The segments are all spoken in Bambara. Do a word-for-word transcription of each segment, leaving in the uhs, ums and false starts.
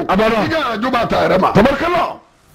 abana iga juba ta rema tabarkalla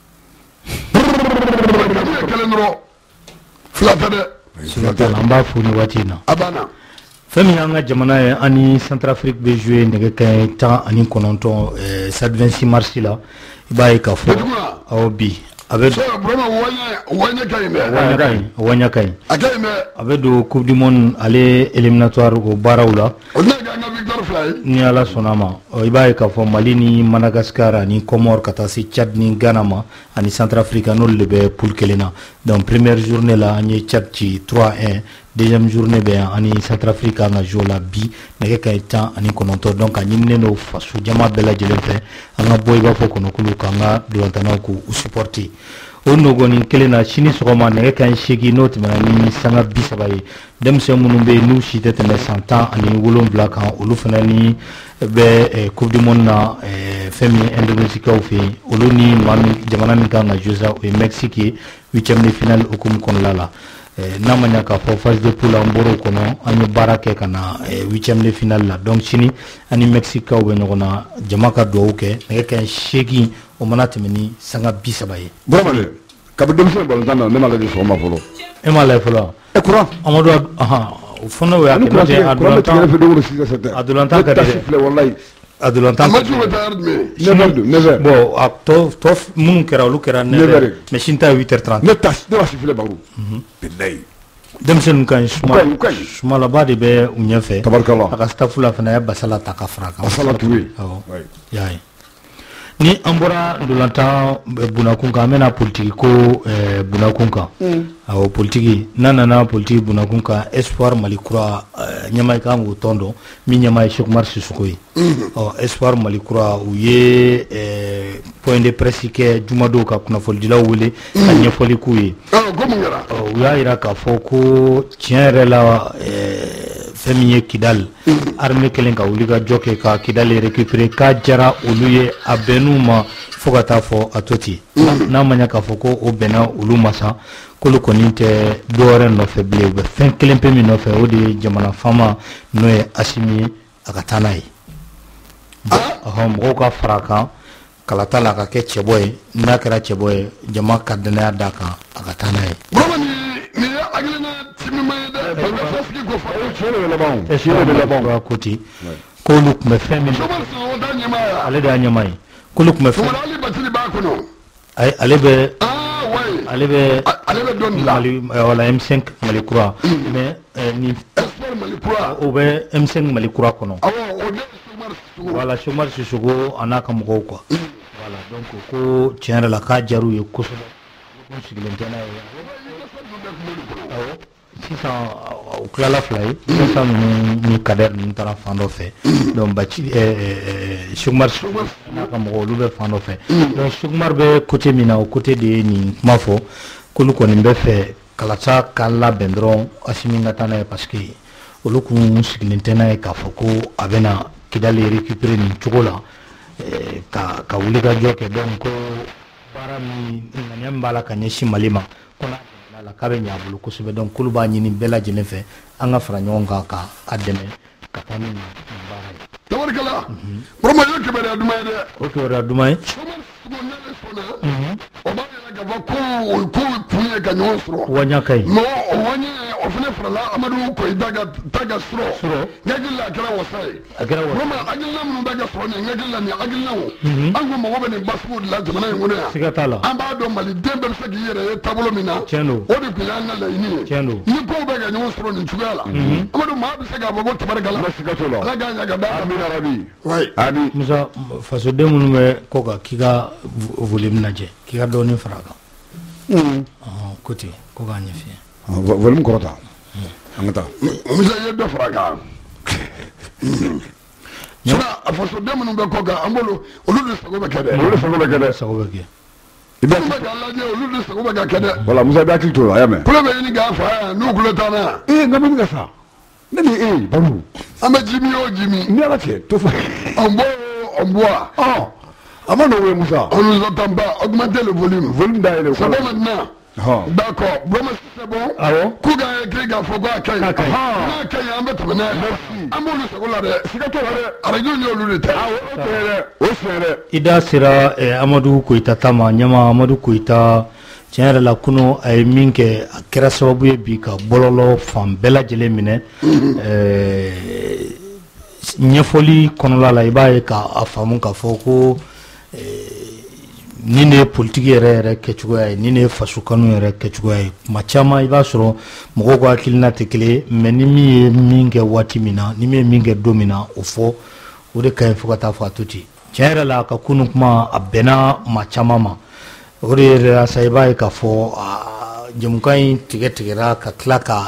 kelen ro flata de flata lamba funi watina abana fami anga jamana ye ani Centrafrique be jouer nege kay tan ani kononton euh vingt-six mars la ibaye ka fo aw bi avec so vraiment wanya wanya kay me wanya kay wanya kay akay me avec do coupe du monde aller éliminatoire au barawla onna ga nga victor fly ni ala sonama ibaye ka fo Mali ni Madagascar ani Comore kata si Tchad ni Ghana ma ani Centrafrique no lebe poule kelena donc première journée là ani Tchad ci trois un deuxième journée ben ani Centrafrique na jola bi nege kay tan ani kononto donc ani neno fasu jama bela jelen fe anga boy ba fo kono kulu kanga dolantana ko supporter ono goni kelena chini sogoma nege kay shegi note mana ni sanga bisabaye dem se munumbe nu shite tene cent ans ani wolon black kan olu fana ni be coupe du monde na femi Indonésie ka fi olu ni mami jamana min kan na josa au Mexique huitième de finale okum kon lala namanya ka fo phase de poule en boro kono ani barake kana huitième de finale la donc chini ani Mexique ka we ngona jamaka do ke nege kan shegi o manatemeni sanga bisabaye bromale kabdum se bol tan ne mala di so ma folo e mala folo e courant amado aha fono we akete adulanta adulanta ka de wallahi adulanta ma tu retard me never never bon acto tof mun kera lu kera never mais shinta huit heures trente ne tas ne wasi file baru billahi demsen kan suma suma la bade be unyefe tabarakallah aka stafula fana ya basala takafraka basala tuwe yayi ni ambora ndulanta bunakunka amena politiki ko eh, bunakunka mm. awo politiki nana na politiki bunakunka espoir malikura uh, nyamai kangu tondo mi nyamai Cheikh Oumar Sissoko mm. oh, espoir malikura uye eh, point de presse ke jumado ka kuna fol dila wele mm. anya foli kuye oh gomungara oh uya ira ka foko tienre la eh, femiye Kidal mm. armée kelen ka uliga joke ka Kidal récupérer ka jara oluye abenuma fogata fo atoti mm. na manya ka foko o bena uluma sa kolo koninte dore no feble be fen kelen pe mi no fe odi jamana fama no e asimi akatanai ah mo ka faraka kala tala ka ke cheboy na kera cheboy jama kadna daka akatanai ni aglina timma da faski go fa chele le bon e chele le bon koti ko luk me femi ale da nyamai ko luk me femi ali batili ba ko no ay ale be ah ouais ale be ale be don la mali wala M cinq mali croix mais ni espoir mali croix o be M cinq mali croix ko no awo o de Cheikh wala Cheikh Oumar Sissoko anaka mo ko voilà donc ko tienre la ka jaru ye ko so ko sigilentena awo sisan o kilala fila ye sisan ninnu ni kader ninnu taara fan dɔ fɛ donc baci Cheikh Oumar n'a ka mɔgɔ olu bɛ fan dɔ fɛ donc Cheikh Oumar bɛ côté min na o côté de ye nin kuma fɔ k'olu kɔni bɛ fɛ kalasa ka labɛn dɔrɔn Asimi ka taa n'a ye parce que olu kun sigilen tɛ n'a ye k'a fɔ ko a bɛna Kidal récupérer nin cogo la ka ka wuli ka jɔ kɛ donc ko baara min ŋaniya min b'a la ka ɲɛsin Mali ma ko n'a la k'a bɛ ɲɛ a bolo kosɛbɛ donc k'olu b'a ɲini bɛɛ lajɛlen fɛ an ka fara ɲɔgɔn kan ka a dɛmɛ ka taa ni nin baara ye. tabarikala vraiment yo kibaruya duman ye dɛ. o kibaruya duman ye. o b'a yɛrɛ k'a fɔ ko ko kun ye ka ɲɔgɔn sɔrɔ. waɲa ka ɲi. non o waɲa o fana farala Amadu Koyita ka ta ka sɔrɔ. sɔrɔ. n hakili la a kɛra wasa ye. a kɛra wasa. vraiment hakilina minnu bɛ ka sɔrɔ nin n hakili la nin hakilinaw. an ko mago bɛ nin basigiw de la jamana in kɔnɔ yan. siga t'a la. an b'a dɔn Maliden bɛɛ bɛ se k'i yɛrɛ ye taabolo min na. tiɲɛ don. o de tun y'an ka laɲini ye. tiɲɛ don. ni kow bɛ ka ɲɔgɔn sɔrɔ nin cogoya la. Amadu maa bɛ se k'a fɔ ko tabarikala. siga t'o la. ala k'a ɲa ka d'a kan. Amina rabi. oui. Ami. Musa fasoden minnu bɛ kɔ kan k'i ka volume lajɛ k'i ka dɔɔnin fara a kan. ko ten ko k'a ɲɛf'i ye. volume kɔrɔta. an ka taa. Musa ye dɔ fara a kan. sisan a fasoden minnu bɛ kɔ kan an b'olu olu de sago bɛ kɛ dɛ. olu de sago bɛ kɛ dɛ. sago bɛ kɛ. i bɛ k'a lajɛ olu de sago bɛ ka kɛ dɛ. voilà Musa bɛ hakili to a y'a mɛn. kulo bɛ ɲini k'a fa yan n'u kulo t'an na yan. ee nka min ka sa ne ni e baro. an bɛ jimi o jimi. ni ala cɛ to fɔ. on boit on boit. ɔ a ma nɔgɔ ye Musa. on nous entend pas augmenter le volume. volume da yɛlɛ. c'est bon maintenant. d'accord Broma c'est bon awo ku ga écrit ga fo ga kay na kay an bɛ tɛmɛ n'a ye an b'olu sago la dɛ siga t'o la dɛ arajo ni olu de tɛ awo o tiɲɛ dɛ o tiɲɛ dɛ i da sera Amadu Koyita ta ma ɲɛma Amadu Koyita tiɲɛ yɛrɛ la kunu a ye min kɛ a kɛra sababu ye bi ka bɔlɔlɔ fan bɛɛ lajɛlen minɛ ɲɛfɔli kɔnɔla la i b'a ye k'a faamu k'a fɔ ko ni ne ye politiki yɛrɛ yɛrɛ kɛcogoya ye ni ne ye faso kanu yɛrɛ kɛcogoya ye kuma caman i b'a sɔrɔ mɔgɔw ka hakilina tɛ kelen mais ni min ye min kɛ waati min na ni min ye min kɛ don min na o fɔ o de ka ɲi fo ka taa fɔ a to ten tiɲɛ yɛrɛ la a ka kunu kuma a bɛnna maa caman ma o de yɛrɛ sa i b'a ye k'a fɔ jamukan in tigɛ tigɛra ka tila ka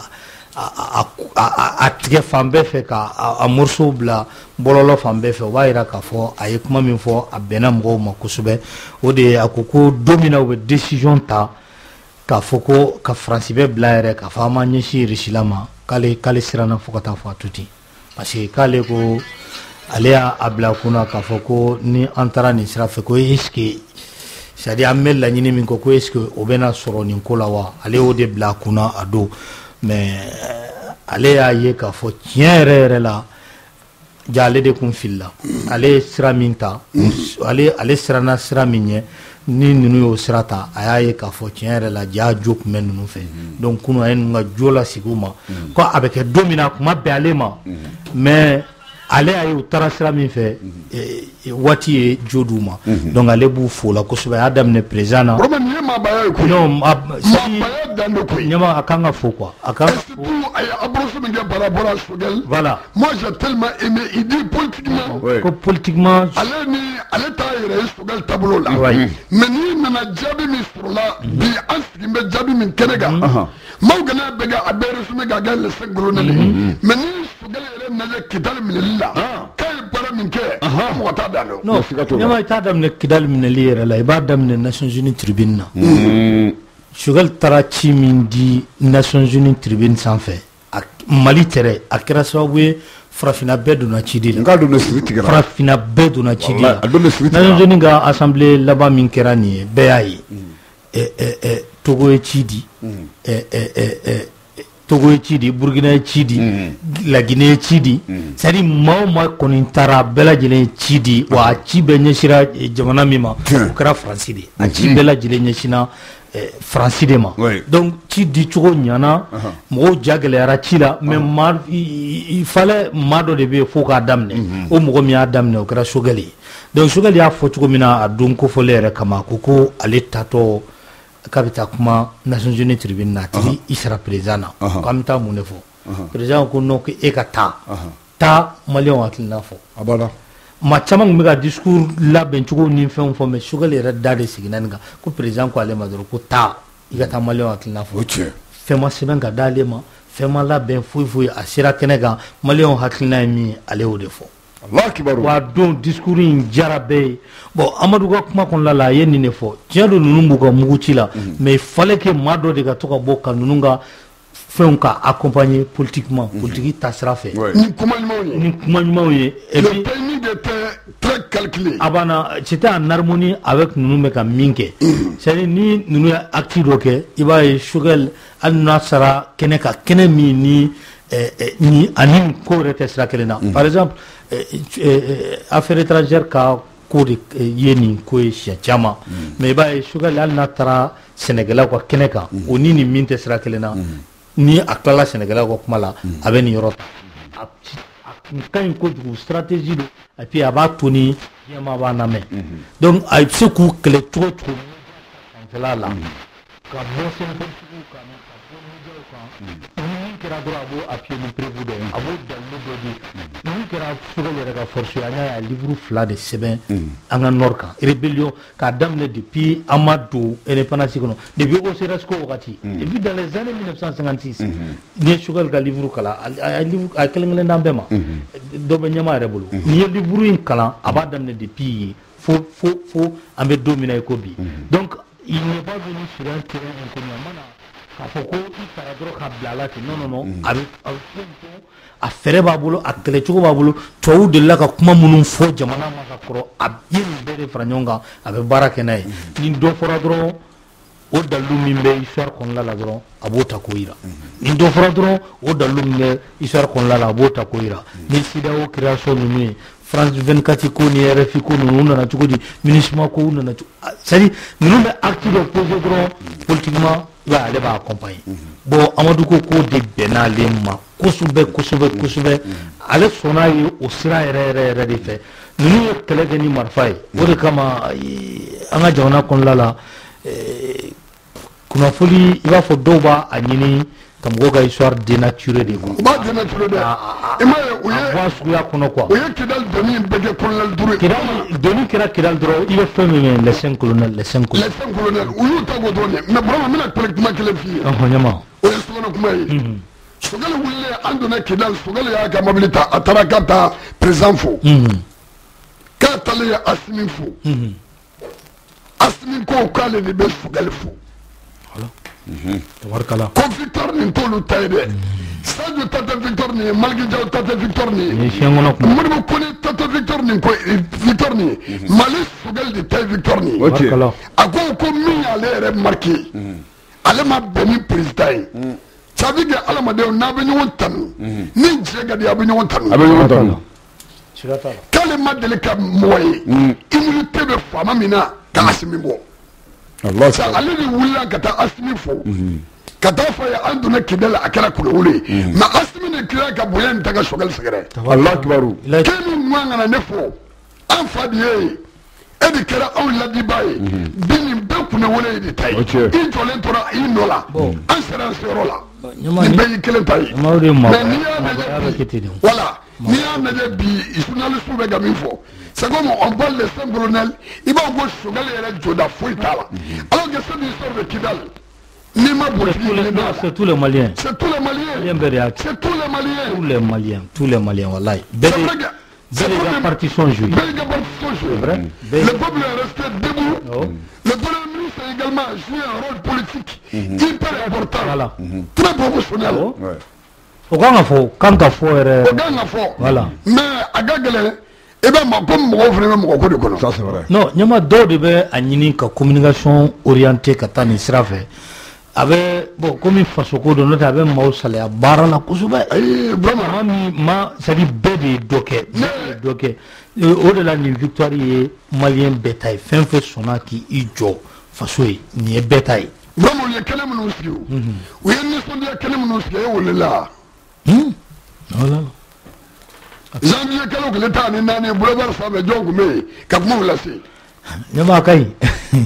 a tigɛ fan bɛɛ fɛ ka a morceau bila bɔlɔlɔ fan bɛɛ fɛ o b'a jira k'a fɔ a ye kuma min fɔ a bɛnna mɔgɔw ma kosɛbɛ o de ye a ko ko don min na u bɛ décision ta k'a fɔ ko ka Faransi bɛ bila yɛrɛ k'a fɔ an ma ɲɛsin Rusila ma k'ale k'ale siranna fo ka taa fɔ a to ten parce que k'ale ko ale y'a bila kunna k'a fɔ ko ni an taara nin sira fɛ ko est-ce que c'est-à-dire an bɛ laɲini min kɔ ko est-ce que o bɛna sɔrɔ nin ko la wa ale y'o de bila kunna a don mais ale y'a ye k'a fɔ tiɲɛ yɛrɛ yɛrɛ la ja ale de kun filila ale ye sira min ta ale ale siranna sira min ɲɛ ni ninnu y'o sira ta a y'a ye k'a fɔ tiɲɛ yɛrɛ la ja jo tun bɛ ninnu fɛ donc kunu a ye ninnu ka jo lasigi u ma ko a bɛ kɛ don min na kuma bɛn ale ma mais ale y'a ye u taara sira min fɛ waati ye jo d'u ma donc ale b'u fo la kosɛbɛ a y'a daminɛ président na Broma nin ye maabaya ye koyi non maabaya dan de koyi ɲɛma a kan ka fo quoi a kan ka fo a ye abrosé min kɛ par rapport à Sogɛl voilà moi j'ai tellement aimé il dit politiquement ko politiquement ale ni ale t'a yɛrɛ ye Sogɛl taabolo la mais n'i nana jaabi min sɔrɔla bi an sigi bɛ jaabi min kɛnɛ kan maaw kana bɛɛ ka a bɛɛ résumé ka kɛ le cinq colonel mais ni Sogɛl yɛrɛ nana Kidali minɛli la k'a ye baara min kɛ mɔgɔ t'a dan dɔn non ɲɛma i t'a daminɛ Kidali minɛli yɛrɛ la i b'a daminɛ Nations Unies tribune na Sogɛl taara ci min di Nations Unies tribune sanfɛ Mali tɛrɛ a kɛra sababu ye farafinna bɛɛ donna cidi la farafinna bɛɛ donna cidi la Nations Unies ka assemblée laban min kɛra nin ye bɛɛ y'a ye Togo ye ci di Togo ye ci di Burkina ye ci di La Guinée ye ci di c'est-à-dire maa o maa kɔni taara bɛɛ lajɛlen ye ci di wa a ci bɛɛ ɲɛsira jamana min ma o kɛra Faransi de a ci bɛɛ lajɛlen ɲɛsina Faransi de ma donc ci di cogo ɲana mɔgɔw ja gɛlɛyara ci la mais maa il fallait maa dɔ de bɛ yen fo k'a daminɛ o mɔgɔ min y'a daminɛ o kɛra Sogɛl ye donc Sogɛl y'a fɔ cogo min na a don kofɔlen yɛrɛ kama ko ko ale tatɔ k'a bɛ taa kuma Nations Unies tribune na a tigi i sera président na k'an bɛ taa mun de fɔ président ko non ko e ka taa taa maliyɛnw hakilina fɔ maa caman tun bɛ ka discours labɛn cogo ni fɛnw fɔ mais Sogɛl yɛrɛ da de siginna nin kan ko président ko ale ma dɔrɔn ko taa i ka taa maliyɛnw hakilina fɔ fɛn ma sɛbɛn ka d'ale ma fɛn ma labɛn foyi foyi a sera kɛnɛ kan maliyɛnw hakilina ye min ye ale y'o de fɔ wa don discours in diyara bɛɛ ye bon Amadu ka kuma kɔnɔna la a ye nin de fɔ tiɲɛ don ninnu b'u ka mugu ci la mais il fallait que maa dɔ de ka to ka bɔ ka ninnu ka fɛnw ka accompagner politiquement politiki ta sira fɛ ni kuma ɲumanw ye ni kuma ɲumanw ye et puis le timing était très calculé a banna c'était en harmonie avec ninnu bɛ ka min kɛ c'est-à-dire ni ninnu ye acte dɔ kɛ i b'a ye Sogɛl hali n'a sara kɛnɛ kan kɛnɛ min ni ni ani ko yɛrɛ tɛ sira kelen na par exemple affaire étrangère ka ko de ye nin ko ye siɲɛ caman mais i b'a ye Sogɛl hali n'a taara sɛnɛkɛlaw ka kɛnɛ kan o ni nin min tɛ sira kelen na ni a tilala sɛnɛkɛlaw ka kuma la a bɛ nin yɔrɔ ta a kun ka ɲi kojugu stratégie don et puis a b'a to ni diɲɛmaa b'a lamɛn donc a bɛ se k'u kɛlɛ cogo cogo sanfɛla la ka bɔ sɛnɛkɛtigiw kan ka bɔ médiaw kan ni kɛra dɔrɔn a b'o appuyer ni prévu dɔ ye a b'o dalilu dɔ di ni kɛra Sogɛl yɛrɛ ka force an y'a ye a livre fila de sɛbɛn an ka nord kan rébellion k'a daminɛ depuis an ma don indépendance kɔnɔ depuis O C R S ko wagati depuis dans les années mille neuf cent cinquante-six n'i ye Sogɛl ka livre kalan a livre a kelen kelen d'an bɛɛ ma dɔ bɛ ɲɛma yɛrɛ bolo n'i ye livre in kalan a b'a daminɛ depuis yen fo fo fo an bɛ don min na i ko bi donc il n'est pas venu sur un terrain inconnu a mana k'a fɔ ko i taara dɔrɔn ka bila a la ten non non non a bɛ a bɛ a fɛrɛ b'a bolo a kɛlɛcogo b'a bolo tubabuw delila ka kuma minnu fɔ jamana ma ka kɔrɔ a ye nin bɛɛ de fara ɲɔgɔn kan a bɛ baara kɛ n'a ye ni dɔ fɔra dɔrɔn o dalu min bɛ histoire kɔnɔna la dɔrɔn a b'o ta k'o yira ni dɔ fɔra dɔrɔn o dalu min bɛ histoire kɔnɔna la a b'o ta k'o yira ni CEDEAO création ninnu ye France vingt-quatre ko ni R F I ko ninnu nana cogo di MINUSMA ko nana cogo c'est à dire ninnu bɛ acte dɔ poser dɔrɔn politiquement i b'a ale b'a accompagner bon Amadou ko k'o de bɛnna ale ma kosɛbɛ kosɛbɛ kosɛbɛ ale sɔnna ye o sira yɛrɛ yɛrɛ yɛrɛ de fɛ ninnu ye kɛlɛ kɛ ni marifa ye o de kama an ka jamana kɔnɔna la kunnafoni i b'a fɔ dɔw b'a a ɲini ka mɔgɔw ka histoire dénaturée de quoi. U b'a dénaturé dɛ. I m'a ye u ye a bɔ a suguya kɔnɔ quoi. U ye Kidal doni bɛɛ kɛ colonel Duru ye. Kidal doni kɛra Kidal dɔrɔn i bɛ fɛn min mɛn les cinq colonels les cinq colonels. Les cinq colonels u y'u ta k'o dɔrɔn de mais vraiment n bɛna kɛlɛ kuma kelen f'i ye. Ɔhɔn ɲama. O ye Sogalo kuma ye. Sogalo wulilen an donna Kidal Sogalo y'a ka mobili ta a taara k'a taa président fo. K'a taalen ye Asimi fo. Asimi ko k'ale de bɛ Sogalo fo. Tabarikala. Ko Victor nin t'olu ta ye dɛ. Sadio ta tɛ Victor nin ye Maliki Diaw ta tɛ Victor nin ye. Ni fiɲɛ kɔnɔ kuma. Modibo Kone ta tɛ Victor nin ko Victor nin ye. Mali Sogalo de ta ye Victor nin ye. Tabarikala. A ko ko min y'ale yɛrɛ marqué. Ale ma bɛn ni président ye. Ça veut dire adamadenw n'a bɛ ɲɔgɔn tanu. Ni cɛ ka di a bɛ ɲɔgɔn tanu. A bɛ ɲɔgɔn tanu. K'ale ma deli ka mɔgɔ ye. Immunité bɛ faama min na ka Asimi bɔ. Ale de wulila ka taa Asimi fo ka taa fɔ ye an donna Kidal a kɛra kulewule ye mais Asimi de tila ka bonya nin ta ka Sogalo sɛgɛrɛ. Alahu kibaru. K'e min ŋun kana ne fɔ an fa de ye e de kɛra anw ladiba ye bi nin bɛɛ kunawole ye de ta ye i jɔlen tora i nɔ la an sera an seyɔrɔ la nin bɛɛ y'i kelen ta ye mais n'i y'a lajɛ bi voilà n'i y'a lajɛ bi journaliste bɛ ka min fɔ c'est comme on parle de cinq colonels i b'a fɔ Sogalo yɛrɛ jɔda foyi t'a la alors que cette histoire de Kidal n'i ma politique ɲini n'a la c'est tous les Maliens c'est tous les Maliens c'est tous les Maliens tous les Maliens tous les Maliens wallahi bɛɛ de la partition jouée bɛɛ de la partition jouée le peuple est resté debout le premier ministre a également joué un rôle politique hyper important voilà très professionnel o kan ka fɔ kan ka fɔ yɛrɛ o kan ka fɔ voilà mais a ka gɛlɛn i b'a ma ko mɔgɔw fana bɛ mɔgɔ ko de kɔnɔ Ça c'est vrai. non ɲama dɔw de bɛ a ɲini ka communication orientée ka taa nin sira fɛ a bɛ bon komi faso ko don n'o tɛ a bɛ maaw salaya baara la kosɛbɛ ayi vraiment maa min ma c'est à dire bɛɛ de ye dɔ kɛ bɛɛ de ye dɔ kɛ o de la nin victoire ye maliyɛn bɛɛ ta ye fɛn fɛn sɔnna k'i jɔ faso ye nin ye bɛɛ ta ye vraiment u ye kɛnɛ minnu sigi u ye nisɔndiya kɛnɛ minnu sigi e welela voilà janvier kalo tile tan ni naani boulevard sanfɛ jɔn tun bɛ yen ka kumaw lase ɲama ka ɲi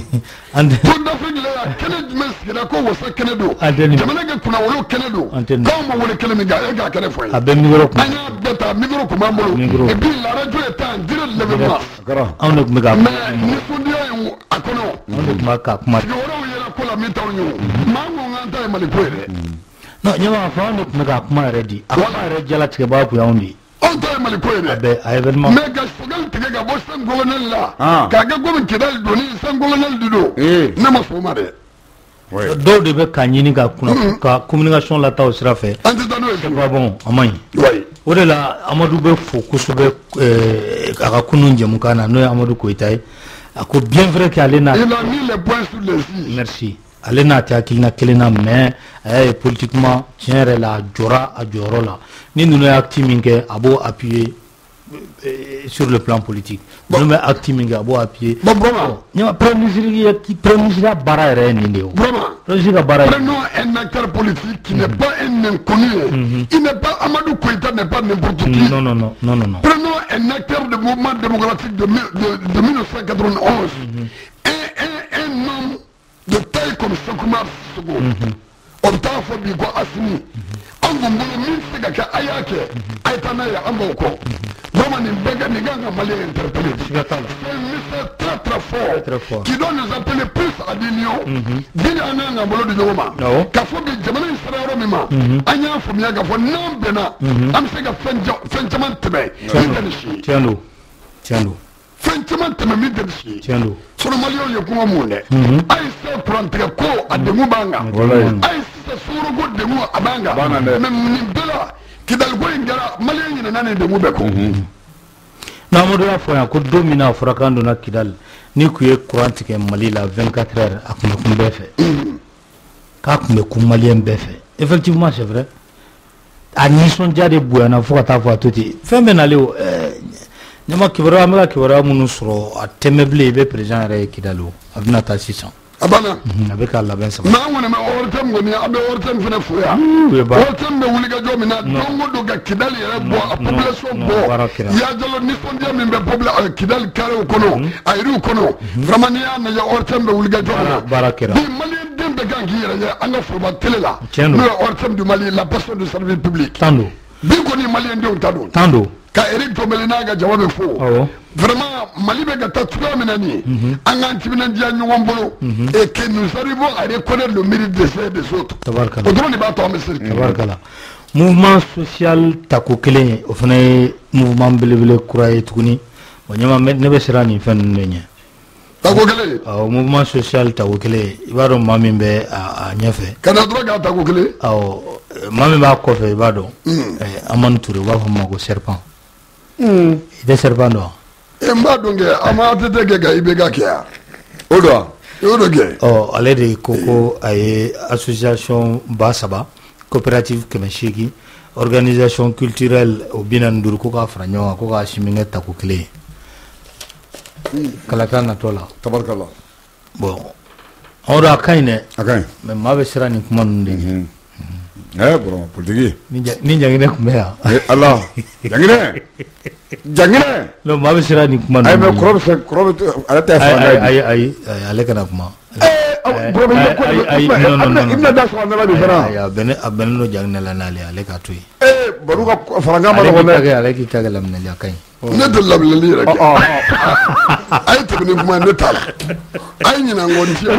Coupe d'Afrique la kɛnɛ jumɛn sigira ko wasa kɛnɛ don jamana kɛ kunnawolo kɛnɛ don k'anw ma wele kɛnɛ min kan e k'a kɛnɛ fɔ ye a bɛ micro kun an y'a bɛɛ ta micro kun b'an bolo et puis la radio est en direct l'événement anw de tun bɛ ka mais nisɔndiya in a kɔnɔ anw de tun b'a ka kuma sigi wɛrɛw yɛlɛ ko la min t'anw ye o maa ko k'an ta ye Mali ko ye dɛ non ɲama fɔ anw de tun bɛ ka kuma yɛrɛ di a kuma yɛrɛ jalatigɛbaga kun y'anw de ye anw ta ye Mali ko ye dɛ a bɛ a événement mais ka Sogalo tigɛ ka bɔ cinq colonel la k'a kɛ komi Kidal doni cinq colonel de don ne ma sɔn o ma dɛ dɔw de bɛ k'a ɲini ka kunna ka communication lataw o sira fɛ an tɛ taa n'o ye c'est pas bon a man ɲi oui o de la Amadu bɛ fo kosɛbɛ a ka kunun jɛmukan na n'o ye Amadu Koyita ye a ko bien vrai que ale n'a il a mis les points sur les i merci ale n'a tɛ hakilina kelen na mais a y'a ye politiquement tiɲɛ yɛrɛ la a jɔra a jɔyɔrɔ la ni ninnu ye acte min kɛ a b'o appuyer sur le plan politique ninnu bɛ acte min kɛ a b'o appuyer bon vraiment ɲama premier ministre premier ministre ka baara yɛrɛ ye nin de ye o vraiment premier ministre ka baara ye prenons un acteur politique qui n'est pas un inconnu il n'est pas Amadou Koyita n'est pas n'importe qui non non non non non prenons un acteur du mouvement démocratique de de de mille neuf cent quatre-vingt-onze un un un homme de taille comme Soukoumar Sissoko o bɛ taa fɔ bi ko Asimi an kun bolo min se ka kɛ a y'a kɛ a ye taa n'a ye an b'o kɔ vraiment nin bɛɛ kɛ nin kan ka Maliyɛn interpeller c'est un message très très fort qui doit nous appeler plus à l'union bi de an kan ka bolo di ɲɔgɔn ma k'a fɔ bi jamana in sera yɔrɔ min ma an y'a faamuya k'a fɔ n'an bɛnna an bɛ se ka fɛn caman tɛmɛ min tɛ nin si ye tiɲɛ don tiɲɛ don fɛn caman tɛmɛ min tɛ nin si ye tiɲɛ don sɔrɔ Maliyɛnw ye kuma mun dɛ a ye se kurantigɛ ko a degun b'an kan a ye sisan sukaro ko degun a b'an kan mais nin bɛɛ la Kidal ko in kɛra Maliyɛn ɲinɛna nin degun bɛɛ kɔ n'Amadu y'a fɔ yan ko don min na a fɔra k'an donna Kidal ni ku ye courant tigɛ Mali la vingt-quatre heures a kun bɛ kun bɛɛ fɛ k'a kun bɛ kun malien bɛɛ fɛ effectivement c'est vrai a nisɔndiya de bonyana fo ka taa fɔ a to ten fɛn bɛɛ nalen o ɲama kibaruya an bɛ ka kibaruya minnu sɔrɔ a tɛmɛ bilen i bɛ président yɛrɛ ye Kidali o a bɛna taa sisan a banna a bɛ k'a labɛn saba mais an kɔni bɛ O R T M kɔni an bɛ O R T M fana fo yan O R T M bɛ wulikajɔ min na don o don ka Kidali yɛrɛ bɔ a population bɔ Yajalo nisɔndiya min bɛ Kidali karew kɔnɔ a yiriw kɔnɔ vraiment n'i y'a lajɛ O R T M bɛ wulikajɔ min na baara kɛra bi malien den bɛɛ kan k'i yɛrɛ ye an ka foroba télé la n'o ye O R T M du Mali la passion du service public tan don bi kɔni malien denw ta don tan don ka Eric Tombele n'a ka jawab bɛ fo vraiment Mali bɛ ka taa cogoya min na nin ye an k'an timinandiya ɲɔgɔn bolo et que nous arrivons à reconnaître le mérite de ces des autres o dɔrɔn de b'a to an bɛ se tabarikala mouvement social tako kelen ye o fana ye mouvement belebele kura ye tuguni bon ɲama ne bɛ siran nin fɛn ninnu de ɲɛ tako kelen awɔ mouvement social tako kelen i b'a dɔn maa min bɛ a ɲɛfɛ ka na dɔrɔn k'a tako kelen awɔ maa min b'a kɔfɛ i b'a dɔn Amani Ture u b'a fɔ ma ko serpent i tɛ serpent dɔn e n b'a dɔn kɛ a ma A T T kɛ ka I B K kɛ yan o don i y'o dɔ kɛ ɔ ale de ko ko a ye association ba saba coopérative kɛmɛ seegin organisation culturelle o bi naani ni duuru ko k'a fara ɲɔgɔn kan ko k'a si min kɛ tako kelen ye kalata natɔ la tabarikala bon anw a ka ɲi dɛ a ka ɲi mais maa bɛ siran nin kuma ninnu de ɲɛ eh bɔrɔ politiki ni Janginɛ tun bɛ yan ala Janginɛ Janginɛ non maa bɛ siran nin kuma ninnu ayi mais kɔrɔ bɛ fɛ kɔrɔ bɛ ale tɛ fanga ye ayi ayi ale kana kuma ayi ayi non non non i bɛna da sɔrɔ nana de fana ayi a bɛnnen a bɛnnen don Janginɛ la n'ale ale ka to yen eh baro ka faranga ma nɔgɔn dɛ ale k'i ta kɛ laminɛli a ka ɲi ne tɛ laminɛli yɛrɛ kɛ a ye tɛmɛ ni kuma ne t'a la a ye ɲinan nkɔni fiyɛ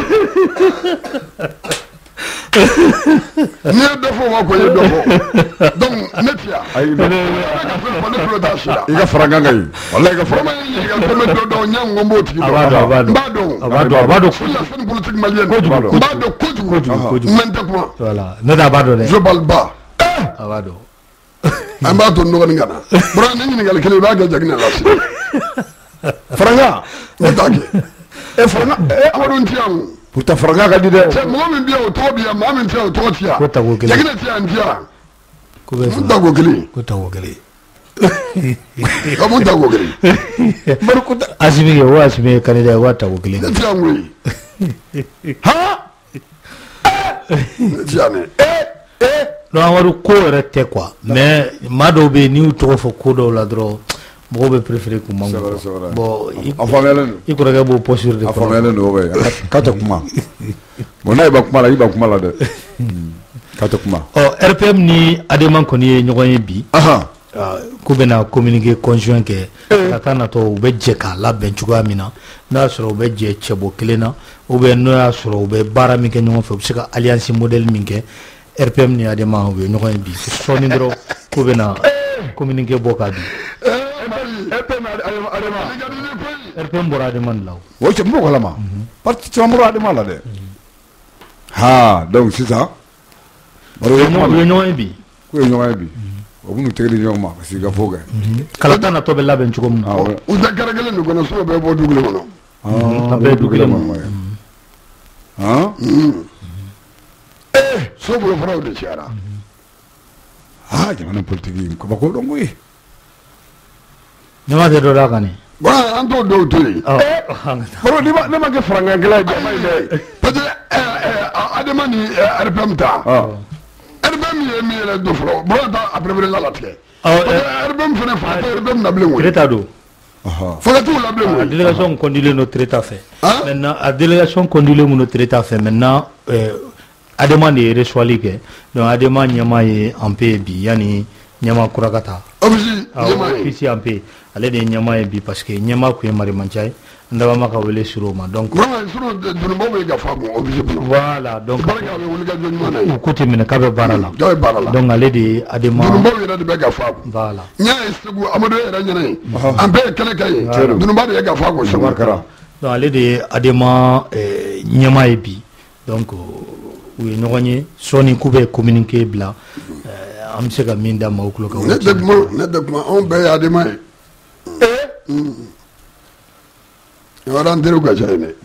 n'i ye dɔ fɔ o b'a fɔ i ye dɔ fɔ donc ne ti yan ayi ne ka fɛn fɔ ne tulo t'a si la i ka faranga ka ɲi walayi i ka faranga vraiment ɲininka ko ne dɔ dɔn n y'a ŋɔn b'o tigi dɔn a b'a dɔn a b'a dɔn n b'a dɔn a b'a dɔn a b'a dɔn sur la scène politique malienne kojugu n b'a dɔn kojugu kojugu mais n tɛ kuma voilà ne t'a b'a dɔn dɛ je parle bas a b'a dɔn an b'a to nɔgɔnin ka na bɔra ne ɲininkali kelen i b'a kɛ Janginɛ la sini faranga ne t'a kɛ eh faranga eh Amadu n ti yan o pourtant faranga ka di dɛ cɛ mɔgɔ min bɛ yan o tɔgɔ bɛ yan maa min tɛ yan o tɔgɔ ti yan ko tako kelen Janginɛ ti yan n ti yan ko bɛ mun tako kelen ko tako kelen ka mun tako kelen bari ko Asimi kɛ o Asimi ye candidat ye o tako kelen ne ti yan koyi han ne ti yan dɛ eh eh non Amadu ko yɛrɛ tɛ quoi mais maa dɔw bɛ yen n'i y'u tɔgɔ fɔ ko dɔw la dɔrɔn mɔgɔw bɛ préférer k'u man kɔ bon a faamuyalen don i kɔrɔkɛ b'o posture de a faamuyalen don bɛ k'a tɛ kuma bon n'a ye ba kuma la i ba kuma la dɛ k'a tɛ kuma ɔ R P M ni Adema kɔni ye ɲɔgɔn ye bi k'u bɛna communiqué conjoint kɛ ka taa natɔ u bɛ jɛ k'a labɛn cogoya min na n'o y'a sɔrɔ u bɛ jɛ cɛbɔ kelen na ou bien n'o y'a sɔrɔ u bɛ baara min kɛ ɲɔgɔn fɛ u bɛ se ka alliance modèle min kɛ R P M ni Adema u ye ɲɔgɔn ye bi sɔɔni dɔrɔn k'u bɛna communiqué bɔ k'a di R P M Adema R P M bɔra Adema de la o cɛ n b'o kalama parti caman bɔra Adema la dɛ ha donc sisan baro u ye ɲɔgɔn ye bi k'u ye ɲɔgɔn ye bi o b'u tɛgɛ di ɲɔgɔn ma parce que ka fɔ kɛ kalata natɔ bɛ labɛn cogo min na u tɛ kɛrɛ kelen de kɔnɔ so bɛɛ bɔ du kelen kɔnɔ a bɛɛ du kelen kɔnɔ han eh so bolo faraw de cayara ah jamana politique kabako dɔn koyi ɲama tɛ dɔ d'a kan nin bon an t'o dɔw to yen baro ne ma ne ma kɛ farangakɛla ye jama ye dɛ parce que Adema ni R P M ta R P M ye min yɛrɛ don fɔlɔ bɔrɔ ta a préféré la latigɛ parce que R P M fana fa tɛ R P M nabilen koyi Treta don fanga t'u labilen koyi délégation conduilen don Treta fɛ maintenant a délégation conduilen mun don Treta fɛ maintenant Adema de ye reçoili kɛ donc Adema ɲɛma ye en paix bi yanni ɲɛma kura ka taa office ɲɛma ye office en paix ale de ye ɲɛma ye bi parce que ɲɛma kun ye Mariamaca ye n daba ma ka wele sur o ma donc vraiment sinon dununbaw bɛ ka fa bon office kɔnɔ voilà donc barika bɛ wuli ka jɔ ɲuman na ye u ko tɛ minɛ k'a bɛ baara la k'a bɛ baara la donc ale de ye Adema dununbaw yɛrɛ de bɛ ka fa voilà n y'a ye Segu Amadu yɛrɛ ɲɛna ye an bɛɛ ye kɛlɛ kɛ ye dununba de ye ka fa ko Segu donc ale de ye Adema ɲɛma ye bi donc u ye ɲɔgɔn ye sɔɔni k'u bɛ communiqué bila an bɛ se ka min da maaw tulo kan ne tɛ kuma ne tɛ kuma anw bɛɛ ye Adema ye Orang teru ka jane.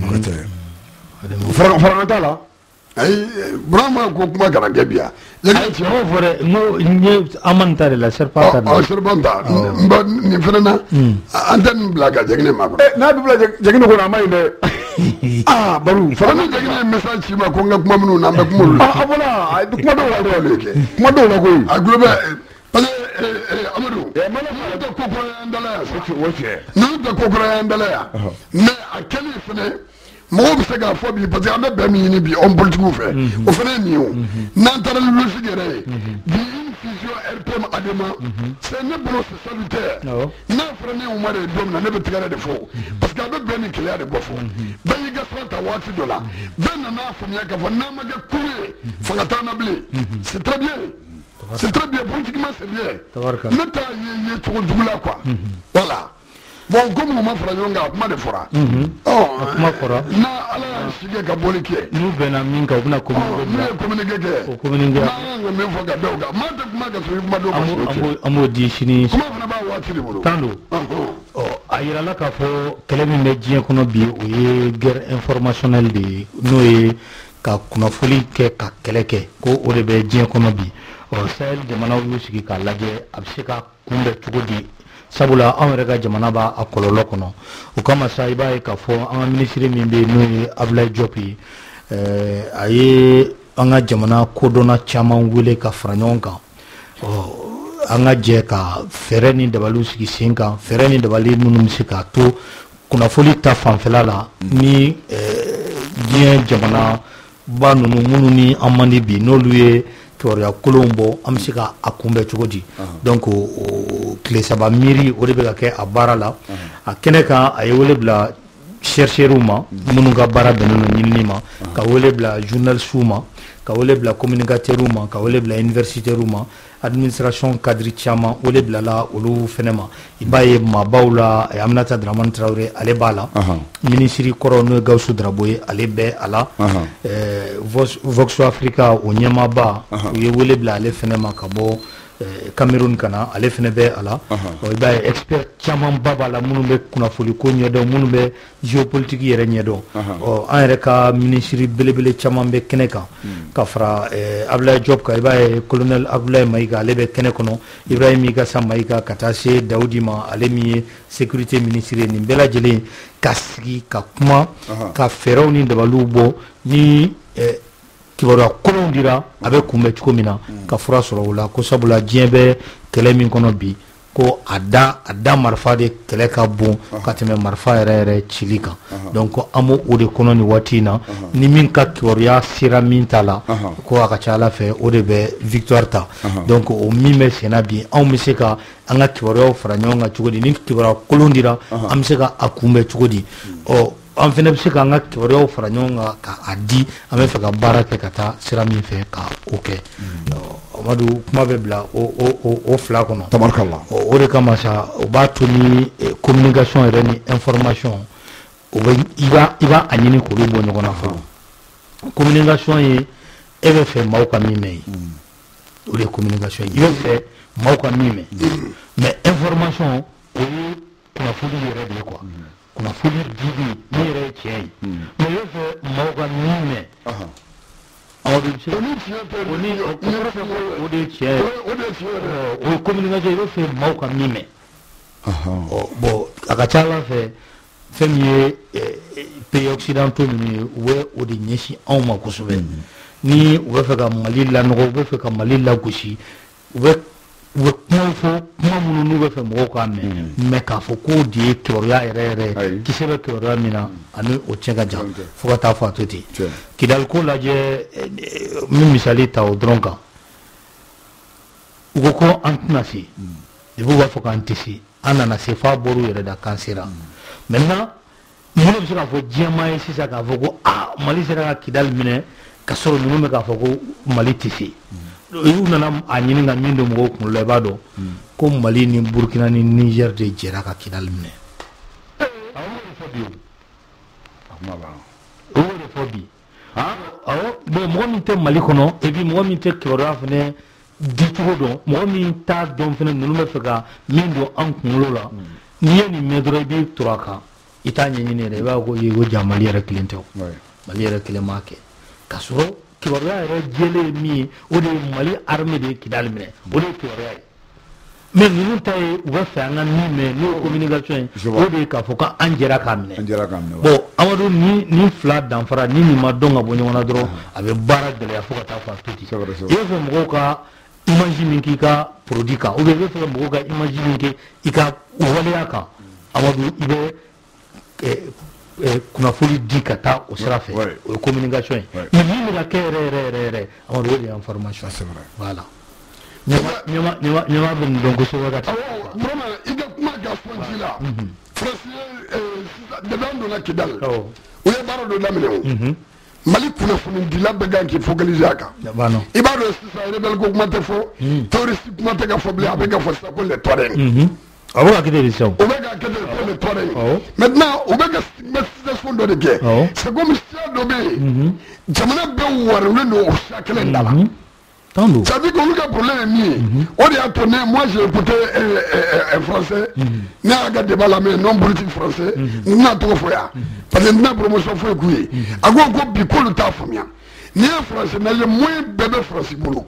Farang farang ta la. Ai Brahma ko kuma kana gebiya. Ai ci ho fore mo nye amantare la serpata. Oh serpata. Mba ni fana antan blaga jegne ma ko. Na bi blaga jegne ko na mai ne. Ah baru fana jegne message ci ma ko nga kuma munu na mba kuma. Ah abona ai kuma do la do le. Kuma do la ko. A globe parce que Amadou e mana fa da ko ko andala ya so woche. Na da ko ko andala ya. Mais a kali fene mo bi se ga fo bi parce que am be mi ni bi on politique fait o fene ni o nan tara lu ci gere bi une fusion R P M adema c'est ne bon c'est salutaire na frene o mare dom na ne be tigara de fo parce que am be ni clear de bofo ba yi ga santa wati dola ben na fo mi ga fo na ma ga courir fa ga ta na blé c'est très bien c'est très bien politiquement c'est bien ne ta yi to dugula quoi voilà. Bon, comme on m'a fait un gars, comment de fora. Oh, comment fora. Na ala sige ka boliki. Nous benami ka una communiquer. Nous communiquer. Au communiquer. Na me fo ka doga. Ma de kuma ka so ma do ko. Amo amo di shini. Comment on ba wa tiri bolo. Tando. Oh, ayira la ka fo kelemi me jien kono bi o ye guerre informationnelle de no e ka kuna foli ke ka keleke ko o de be jien kono bi. O sel de manawu sigi ka laje absika kumbe tugodi. Sabula an yɛrɛ ka jamana b'a a kɔlɔlɔ kɔnɔ o kama sa i b'a ye k'a fɔ an ka minisiri min bɛ yen n'o ye Abdoulaye Diop ye a ye an ka jamana kodɔnna caman wele ka fara ɲɔgɔn kan an ka jɛ ka fɛɛrɛ ni dabaliw sigi sen kan fɛɛrɛ ni dabali minnu bɛ se k'a to kunnafoni ta fanfɛla la ni diɲɛ jamana ba ninnu minnu ni an man di bi n'olu ye kibaruya kolon bɔ an bɛ se ka a kunbɛn cogo di donc o tile saba miiri o de bɛ ka kɛ a baara la a kɛnɛ kan a ye wele bila chercheurs ma minnu ka baara bɛnnen don ɲinini ma ka wele bila journalistes ma ka wele bila communicateurs ma ka wele bila universitaires ma administration cadre caman wele bilala olu fɛnɛ ma i b'a ye maabaw la Aminata Dramane Traoré ale b'a la minisiri kɔrɔ n'o ye Gawusu Darabo ye ale bɛ a la Vox Africa o ɲɛmaaba u ye wele bila ale fɛnɛ ma ka bɔ Cameroun kana ale fɛnɛ bɛ a la i b'a ye expert caman ba b'a la minnu bɛ kunnafoni ko ɲɛdɔn minnu bɛ géopolitique yɛrɛ ɲɛdɔn ɔ an yɛrɛ ka minisiri belebele caman bɛ kɛnɛ kan ka fara Abdoulaye Diop kan i b'a ye colonel Abdoulaye Mayiga ale bɛ kɛnɛ kɔnɔ Ibrahim Igassa Mayiga ka taa se Dawudi ma ale min ye sécurité ministre ye nin bɛɛ lajɛlen ka sigi ka kuma ka fɛɛrɛw ni dabaliw bɔ ni kibaruya kolon dira a bɛ kunbɛn cogo min na ka fura sɔrɔ o la ko sabula diɲɛ bɛ kɛlɛ min kɔnɔ bi ko a da a da marifa de kɛlɛ ka bon ka tɛmɛ marifa yɛrɛ yɛrɛ cili kan donc an b'o o de kɔnɔ nin waati in na ni min ka kibaruya sera min ta la ko a ka ca Ala fɛ o de bɛ victoire ta donc o min bɛ senna bi anw bɛ se ka an ka kibaruyaw fara ɲɔgɔn kan cogo di ni kibaruya kolon dira an bɛ se ka a kunbɛn cogo di ɔ an fɛnɛ bɛ se k'an ka kibaruyaw fara ɲɔgɔn kan k'a di an bɛ fɛ ka baara kɛ ka taa sira min fɛ ka o kɛ Amadu kuma bɛ bila o o o fila kɔnɔ tabarikala o de kama sa o b'a to ni communication yɛrɛ ni information o bɛ i b'a i b'a a ɲini k'olu bɔ ɲɔgɔn na fɔlɔ communication ye e bɛ fɛ maaw ka min mɛn o de ye communication ye i bɛ fɛ maaw ka min mɛn mais information o ye kunnafoni yɛrɛ de ye quoi kunnafoni dili ni yɛrɛ ye tiɲɛ ye mais i bɛ fɛ maaw ka min mɛn o de ye tiɲɛ ye o ye communication ye i bɛ fɛ maaw ka min mɛn bon a ka ca Ala fɛ fɛn min ye pays occidentaux ninnu ye u bɛ o de ɲɛsin anw ma kosɛbɛ ni u bɛ fɛ ka Mali lanɔgɔ u bɛ fɛ ka Mali lagosi u bɛ u bɛ kuma fɔ kuma minnu n'u bɛ fɛ mɔgɔw k'a mɛn mais k'a fɔ k'o de ye kibaruya yɛrɛ yɛrɛ kisɛ bɛ kibaruya min na ani o cɛ ka jan fo ka taa fɔ a to ten Kidali ko lajɛ min misali ta o dɔrɔn kan u ko ko an tɛna se depuis u b'a fɔ k'an tɛ se an nana se f'a bɔr'u yɛrɛ da k'an sera maintenant minnu bɛ se k'a fɔ diɲɛmaa ye sisan k'a fɔ ko aa Mali sera ka Kidali minɛ ka sɔrɔ ninnu bɛ k'a fɔ ko Mali tɛ se u nana a ɲini ka min don mɔgɔw kunkolo la i b'a dɔn ko Mali ni Burkina ni Niger de jɛra ka Kidali minɛ o de fɔ bi o o de fɔ bi awɔ bon mɔgɔ min tɛ Mali kɔnɔ et puis mɔgɔ min tɛ kibaruya fɛnɛ di cogo dɔn mɔgɔ min t'a dɔn fɛnɛ ninnu bɛ fɛ ka min don an kunkolo la n'i ye nin mɛn dɔrɔn i b'i tora a kan ita nyini ne ba ko yego jamali yere cliento ouais mali yere climake kasuro kibarya yere jele mi o de mali armée de kidal mine o de kibarya mais nous tay wa fa nga ni me ni communication o de ka foka anjera kamine anjera kamine bon amadu ni ni fla danfara ni ni ma donga bo nyona dro avec bara de la foka ta fa tuti il faut mo ka imagine ki ka produit ka o be faut mo ka imagine ki ika wale ka amadu ibe kuna foli di ka taa o sira fɛ o communication ye mais min bɛ ka kɛ yɛrɛ yɛrɛ yɛrɛ yɛrɛ amadu o de ye information c'est vrai voilà ɲama ɲama ɲama ɲama bɛ nin dɔn kosɛbɛ ka taa vraiment i ka kuma ka fɔ ji la France dɛmɛ donna Kidal o ye baara dɔ daminɛ o Mali kunnafonidila bɛɛ kan k'i focaliser a kan i b'a dɔn sisan rebelle ko kuma tɛ fɔ terroriste kuma tɛ ka fɔ bilen a bɛ ka fɔ sisan ko les Touaregs Ah bon, à quelle édition? On va garder le Touareg. Maintenant, on va garder la fond de guerre. C'est comme si on avait. Jamana bɛ warule no o sa kelen da la. Tando. Ça veut dire que le problème est mis. On est attendu. Moi, j'ai écouté un français. N'a pas débat la main non politique français. N'a pas fait ça. Parce que n'a promotion fait couiller. A quoi qu'on bi ko le ta famia. Ni un français n'a le moins bébé français boulot.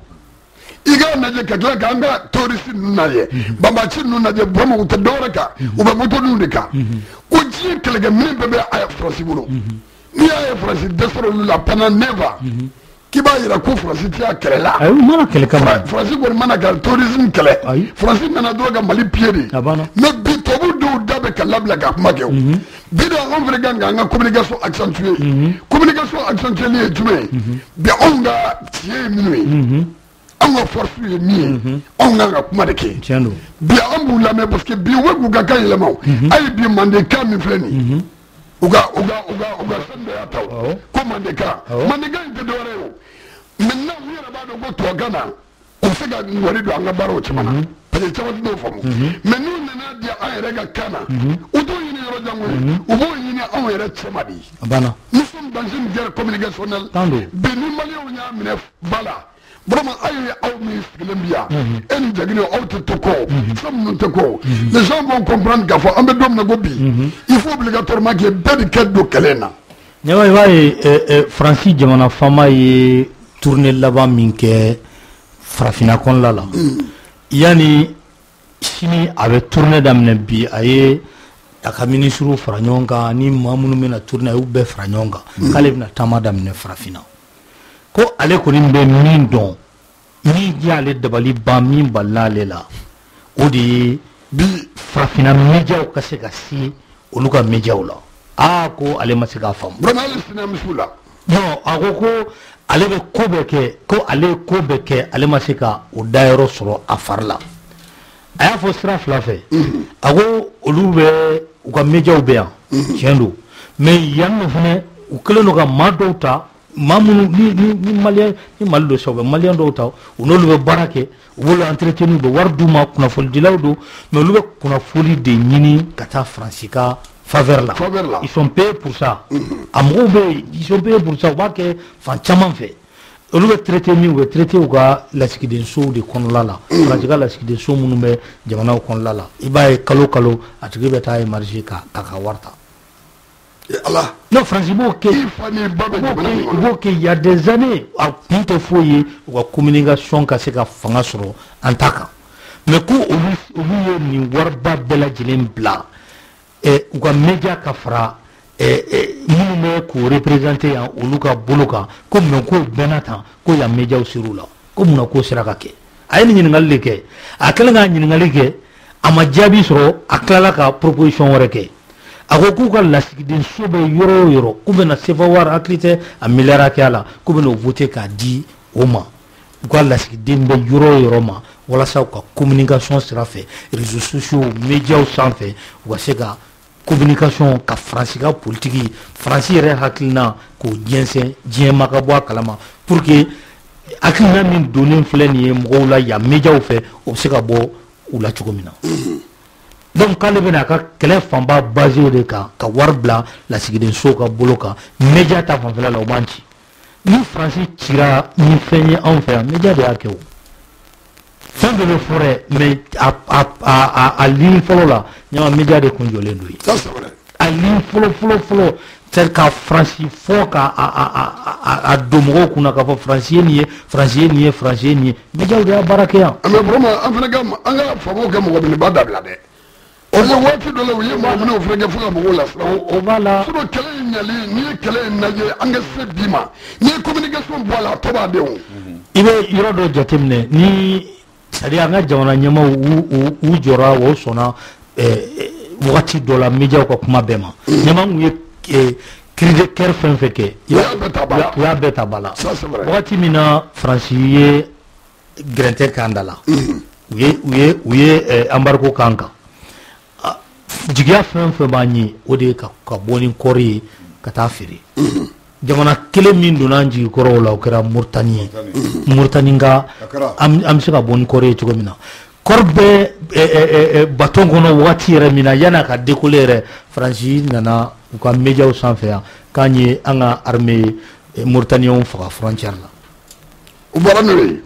Iga naje kakla kanga touriste nunaye bambachi nunaje bomo utadoraka ubamoto nundeka uji kelege mine bebe aya France bulo ni aya France desoro la pana neva kiba ira ko France tia kelela ayu mana kele kama France ko mana ka tourisme kele France nana droga Mali piedi mais bi tobu do dabe kalabla ka makew bi do on vrai ganga nga communication accentuée communication accentuée ni tume bi onga tie minui on a force le mien on a kuma de ke tiendo bi an bu la mais parce que bi wegu ga kan yelema ay bi mande ka mi fleni uga uga uga uga sande ataw ko mande ka mande ga inte dore o maintenant wi ra ba do go to gana o se ga ngori do an ga baro chimana parce que chawa do famu mais nous nana dia ay rega kana o do yini ro jango o bo yini an yere chemadi abana nous sommes dans une guerre communicationnelle bi ni mali o nya mine bala vraiment aïe au ministre Gambia en jagino auto toko sam toko les gens vont comprendre qu'à fois ambe dom na gobi il faut obligatoirement que dédicat do kelena nyawa waye Francis jamana fama ye tourner là-bas minke frafina kon la la yani sini avait tourner damne bi aye aka ministre franyonga ni mamunu mena tourner u be franyonga kale na tamada mne frafina ko ale ko nimbe min don ni jale dabali ba min balale la o de bi frafina media o kase ka si oluka media la a ko ale ma se ka fam vraiment le cinéma musula non ako ko ale be ko be ke ko ale ko be ke ale ma se ka o dairo soro afarla aya fo sra fla fe ako olu be u ka media o be an chendo mais yanno fene u kele no ka madota mamunu ni ni ni malien ni maldo sobe malien do taw unolu be barake wala entretenu do warduma kuna fol dilawdo mais lube kuna foli de nyini kata francika faveur là ils sont payés pour ça amobe ils sont payés pour ça ba ke fan chaman fait lube traité mi ou traité ou ga la sikide so de konlala francika la sikide so munu be jamana konlala ibaye kalo kalo atigibe tay marché ka ka warta Allah. Non, franchement, ok. Il y a des années, à tout foyer, ou à communication, qu'à ce qu'à faire sur un taka. Mais quand on oublie ni warba de la jilin bla, et ou à média kafra, et nous me ko représenter en oluka boloka, comme nous ko benatan, ko ya média au sirula, comme nous ko sirakake. Aïe ni n'alike, à quel moment ni n'alike, à ma diabi soro, à quelle ka proposition oreke. Ako ka lasigiden sobe yoro yoro kube na sefawar akrite a milara kala kube no voter ka di oma ko lasigiden be yoro yoro ma wala sa ka communication sera fait réseaux sociaux médias au sans fait wa se ka communication ka francika politique franci re hakilna ko jense jema ka bo kalama pour que akina min donner fleni mo la ya médias au fait o se ka bo ou la chogomina donc quand le bena ka kele famba basé au de ka ka warbla la sigiden so ka boloka média ta fanfela la omanchi ni Francis tira ni fenye en faire média de akeo fin de le forêt mais à à à à l'île folo la nyama média de konjole ndui ça c'est vrai ali folo folo folo tel ka France fo ka a a a a domo kuna ka fo français ni français ni français ni me jaw da barakeya mais vraiment en fait gam anga famo gam ko ni bada bla de o mo wati do le wi mo no frege fu mo la o bala so kele nyali ni kele naje anga se bima ni communication bola to ba de on ibe yoro do jatemne ni sari anga jamana nyama u u jora wo sona eh wati do la media ko kuma bema nyama mu ye crise ker fen feke ya beta bala wati mina francier grente kandala uye uye uye embargo kanka jigia fen fe bani ode ka ka boni kori kata firi jamana kele min dunanji koro la okera murtani murtaninga am am se ka boni kori chugo mina korbe baton kono wati yɛrɛ mina yana ka décoller yɛrɛ Fransi nana u ka médiaw sanfɛ yan k'an ye an ka armée Mauritaniens faga frontière la u bɔra n'o ye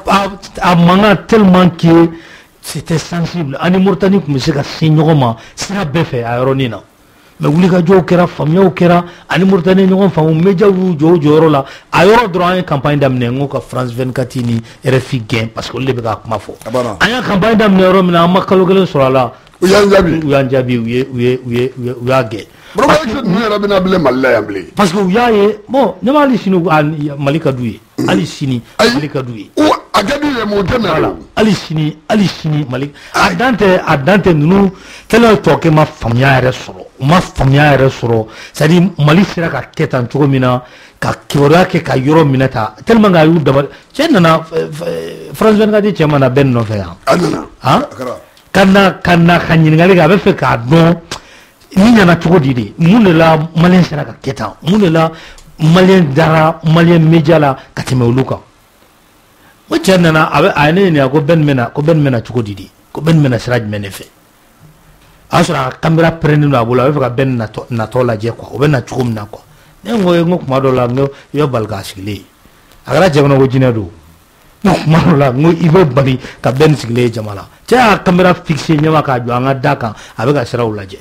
a mankan tellement que c'était sensible ani Mauritanie tun bɛ se ka se ɲɔgɔn ma sira bɛɛ fɛ a yɔrɔnin na mais wulikajɔw kɛra faamuyaw kɛra ani Mauritanie ɲɔgɔn faamu médiaw y'u jɔ o jɔyɔrɔ la a yɔrɔ dɔrɔn an ye campagne daminɛ n ko ka France vingt-quatre ni R F I gɛn parce que olu de bɛ ka kuma fɔ an y'a campagne daminɛ yɔrɔ min na an ma kalo kelen sɔrɔ a la u y'an jaabi u y'an jaabi u ye u ye u ye u y'a gɛn Broma exit nu yɛrɛ bɛna bilen Mali la yan bilen parce que u y'a ye bon ne ma hali sini Mali ka d'u ye hali sini Mali ka d'u ye a ka di ye mais u tɛ na hali sini hali sini Mali a dan tɛ a dan tɛ ninnu tellement tɔ kɛ ma faamuya yɛrɛ sɔrɔ u ma faamuya yɛrɛ sɔrɔ c'est à dire Mali sera ka kɛ tan cogo min na ka kibaruya kɛ ka yɔrɔ minɛ ta tellement que a y'u dabali cɛ nana France vingt-quatre cɛ mana bɛɛ nɔfɛ yan a nana han ka na ka na ka ɲininkali kɛ a bɛ fɛ k'a dɔn ni ɲana cogo di de mun de la Malien sera ka kɛ tan mun de la Malien dara Malien média la ka tɛmɛ olu kan o cɛ nana a bɛ a ye ne ɲininka ko bɛn mɛna ko bɛn mɛna cogo di de ko bɛn mɛna sira jumɛn de fɛ a y'a sɔrɔ a caméra pɛrɛnnen don a bolo a bɛ fɛ ka bɛn natɔ natɔ lajɛ quoi o bɛ na cogo min na quoi ne ko n ko kuma dɔ la n ko i bɛ bali k'a sigilen ye a kɛra jamana ko jinɛ don n ko kuma dɔ la n ko i bɛ bali ka bɛn sigilen ye jama la cɛ y'a caméra fixé ɲɛma k'a jɔ an ka da kan a bɛ ka siraw lajɛ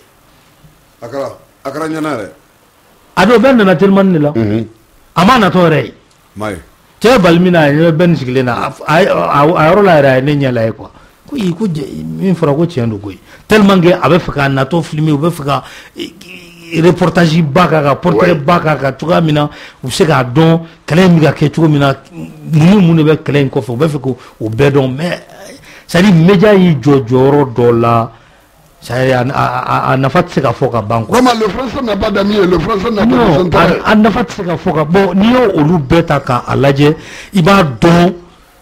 a kɛra a kɛra ɲɛna yɛrɛ a don bɛn nana telimani de la a ma natɔ yɛrɛ ye ma ye cɛ bali min na a ye bɛn sigilen na a yɔrɔ la yɛrɛ a ye ne ɲɛ lajɛ quoi ko yi ko min fɔra ko tiɲɛ don koyi tellement que a bɛ fɛ ka natɔ filmer u bɛ fɛ ka reportage ba k'a kan portrait ba k'a kan cogoya min na u bɛ se k'a dɔn kɛlɛ in bɛ ka kɛ cogo min na mun ni mun de bɛ kɛlɛ in kɔfɛ u bɛ fɛ k'o bɛɛ dɔn mais c'est à dire média y'i jɔ jɔyɔrɔ dɔ la c'est à dire a nafa tɛ se ka fɔ ka ban quoi. Vraiment le français n'a pas d'amis le français n'a pas de intérêt. a nafa tɛ se ka fɔ ka bon n'i y'o olu bɛɛ ta k'a lajɛ i b'a dɔn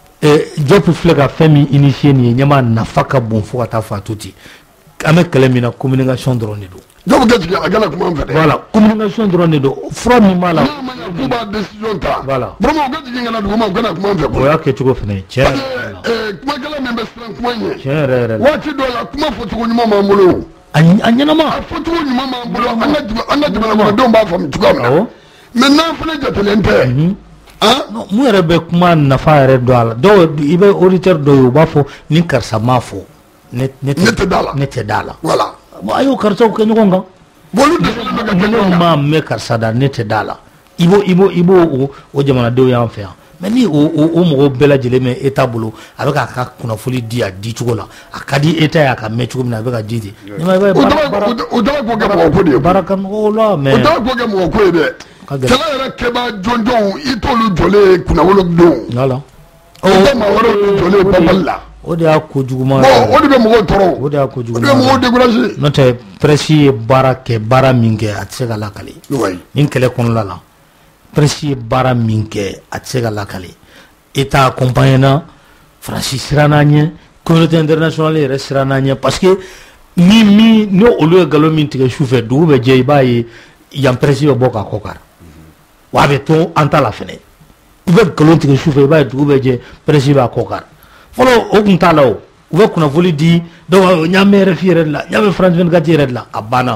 Diop filɛ ka fɛn min initié nin ye ɲɛma nafa ka bon fo ka taa fɔ a to ten an bɛ kɛlɛ min na communication dɔrɔn de don. Diop ka jigin a kana kuma an fɛ dɛ. Voilà communication dɔrɔn de don fura min b'a la. n'a ma ɲɛ k'u b'a décision ta. Voilà vraiment u ka jigin kana duguma u kana kuma an fɛ. o y'a kɛ cogo fana ye tiɲɛ yɛrɛ la. kumakɛla min bɛ siran kuma ɲɛ. tiɲɛ yɛrɛ yɛrɛ la. waati dɔw la kuma fɔcogo ɲuman b'an bolo. a ɲɛnama. a fɔcogo ɲuman b'an bolo an ka an ka jamana kɔnɔdenw b'a faamu cogoya min na. mais n'an fana jatelen tɛ. non mun yɛrɛ bɛ kuma nafa yɛrɛ dɔn a la dɔw i bɛ auditeur dɔw ye u b'a fɔ ni karisa m'a fɔ ne tɛ da la ne tɛ da la. voilà bon a y'o karisaw kɛ ɲɔgɔn kan. olu dɛsɛlen bɛ ka kɛ ɲɔgɔn kan. m'a mɛn karisa da ne tɛ da la i b'o i b'o i b'o o jamanadenw y'an fɛ yan mais ni o o mɔgɔw bɛɛ lajɛlen bɛ État bolo a bɛ k'a ka kunnafoni di a di cogo la a ka di État ye a ka mɛn cogo min na a bɛ ka di ten. o tɔgɔ o tɔgɔ ko kɛ mɔgɔ ko de ye. baara ka nɔgɔ o la mais. o tɔgɔ ko kɛ mɔgɔ ko ye dɛ. kɛlɛ yɛrɛ kɛbaa jɔnjɔnw i t'olu jɔlen kunnawolo don. voilà. o tɛ maa wɛrɛw jɔlen banbali la. o de y'a kojuguman. bon o de bɛ mɔgɔw tɔɔrɔ. o de y'a kojuguman. o de bɛ mɔgɔw décourager. n'o tɛ presse ye baara kɛ baara min kɛ a tɛ se ka lakale. oui. nin kɛlɛ kɔnɔna la presse ye baara min kɛ a tɛ se ka lakale. État accompagné na France siranna ɲɛ communauté internationale yɛrɛ siranna ɲɛ parce que ni mi ni olu ye nkalon min tigɛ sufɛ dugu bɛ jɛ i b'a ye yan presse bɛ bɔ ka kɔ kari wa a bɛ to an ta la fɛnɛ i bɛ nkalon tigɛ sufɛ i b'a ye dugu bɛ jɛ presse b'a kɔ kari fɔlɔ o tun t'a la o u bɛ kunnafoni di dɔw n y'a mɛn R F I yɛrɛ de la n y'a mɛn France vingt-quatre yɛrɛ de la a banna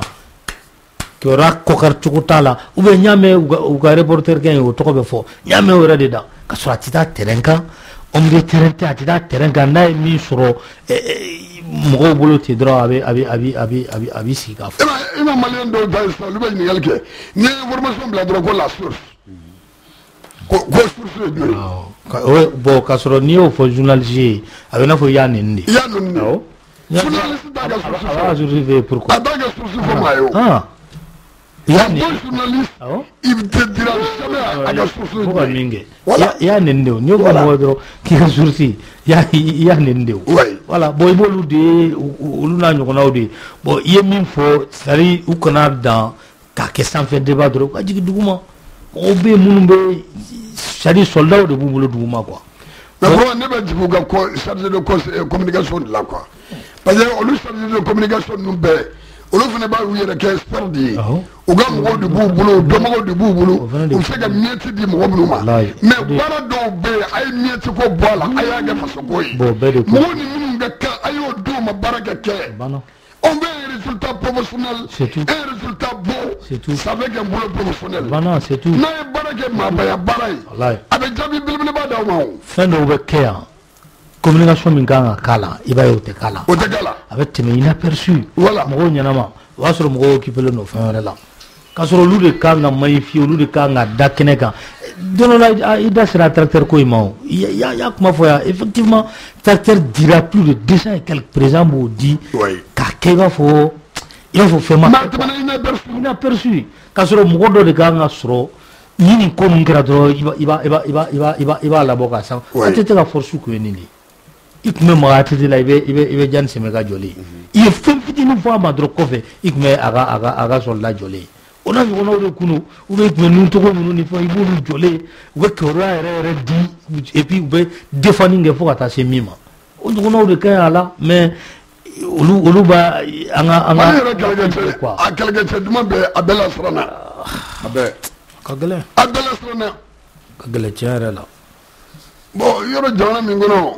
kibaruya kɔ kari cogo t'a la ou bien n y'a mɛn u ka reporter kɛ ye o tɔgɔ bɛ fɔ n y'a mɛn o yɛrɛ de da ka sɔrɔ a tɛ taa terrain kan homme de terrain tɛ a tɛ taa terrain kan n'a ye min sɔrɔ mɔgɔw bolo ten dɔrɔn a bɛ a bɛ a bɛ a bɛ a bɛ a bɛ sigi k'a fɔ. i ma maliyɛn dɔw ta ye sisan olu bɛ ɲininkali kɛ n'i ye information bila dɔrɔn ko la source ko ko source ye jumɛn ye. Bon k'a sɔrɔ n'i y'o fɔ journaliste ye a bɛ i n'a fɔ i y'a nɛni de. i y'a nɛni de. journaliste t'a ka source fɔ. a b'a source fɔ pourquoi. a t'a ka source fɔ maa ye o. i y'a nɛni. un bon journaliste il te dira jamais a ka source ye jumɛn ye. i y'a nɛni de o n'i y'o fɔ mɔgɔ dɔrɔn k'i ka source i y'a nɛni de o. voilà bon i b'olu de ye olu n'a ɲɔgɔnnaw de ye bon i ye min fɔ c'est-à-dire u kana dan k'a kɛ sanfɛ débat dɔrɔn u ka jigin duguma mɔgɔw bɛ yen minnu bɛ c'est-à-dire soldats de b'u bolo duguma quoi. mais bon ne bɛ jigin u ka chargé de communication de la quoi parce que olu chargé de communication ninnu bɛɛ olu fana b'a u yɛrɛ kɛ expert de ye u ka mɔgɔw de b'u bolo dɔnbagaw de b'u bolo u bɛ se ka miette di mɔgɔ minnu ma mais baara dɔw bɛ yen a ye miette ko bɔ a la a y'a kɛ fasoko ye mɔgɔw ni minnu ka kan a y'o d'u ma baara ka kɛ. On veut un résultat professionnel, un résultat beau, ça veut qu'un boulot professionnel. Voilà, c'est tout. N'a ye baara kɛ maabaya baara ye a bɛ jaabi belebeleba d'aw ma o. Fɛn dɔw bɛ kɛ yan communication min kan ka k'a la i b'a ye o tɛ k'a la. o tɛ k'a la. a bɛ tɛmɛ inaperçu. voilà mɔgɔw ɲɛnama o y'a sɔrɔ mɔgɔw occupé len don fɛn wɛrɛ la k'a sɔrɔ olu de kan ka magnifier olu de kan ka da kɛnɛ kan don dɔ la i da sera tracteur ko in ma o i y'a kuma fɔ yan effectivement tracteur dira plus de deux cent et quelques présidents b'o di k'a kɛ i b'a fɔ i b'a fɔ fɛn ma kɛ quoi inaperçu k'a sɔrɔ mɔgɔ dɔ de kan ka sɔrɔ ni nin ko ninnu kɛra dɔrɔn i b'a i b'a i b'a i b'a i b'a i b'a labɔ k'a san a tɛ se ka force kun ye nin de ye i tun bɛ maga A T T la i bɛ i bɛ i bɛ Jani Sɛmɛga jɔlen i ye fɛn fitinin fɔ a ma dɔrɔn kɔfɛ i tun bɛ a ka a ka a ka soldat jɔlen o n'a ɲɔgɔnnaw de kun don u bɛ tun bɛ nintogo ninnu ni fɛn i b'olu jɔlen u bɛ kibaruya yɛrɛ yɛrɛ di et puis u bɛ défending kɛ fo ka taa se min ma o ɲɔgɔnnaw de ka ɲi a la mais olu olu b'a an ka an ka. Mali yɛrɛ kɛlɛkɛcɛ a kɛlɛkɛcɛ duman bɛ a bɛɛ la siranna a bɛɛ. ka gɛlɛn. a bɛɛ la siranna. ka gɛlɛn tiɲɛ yɛrɛ la. bon yɔrɔ jamana min kɔnɔ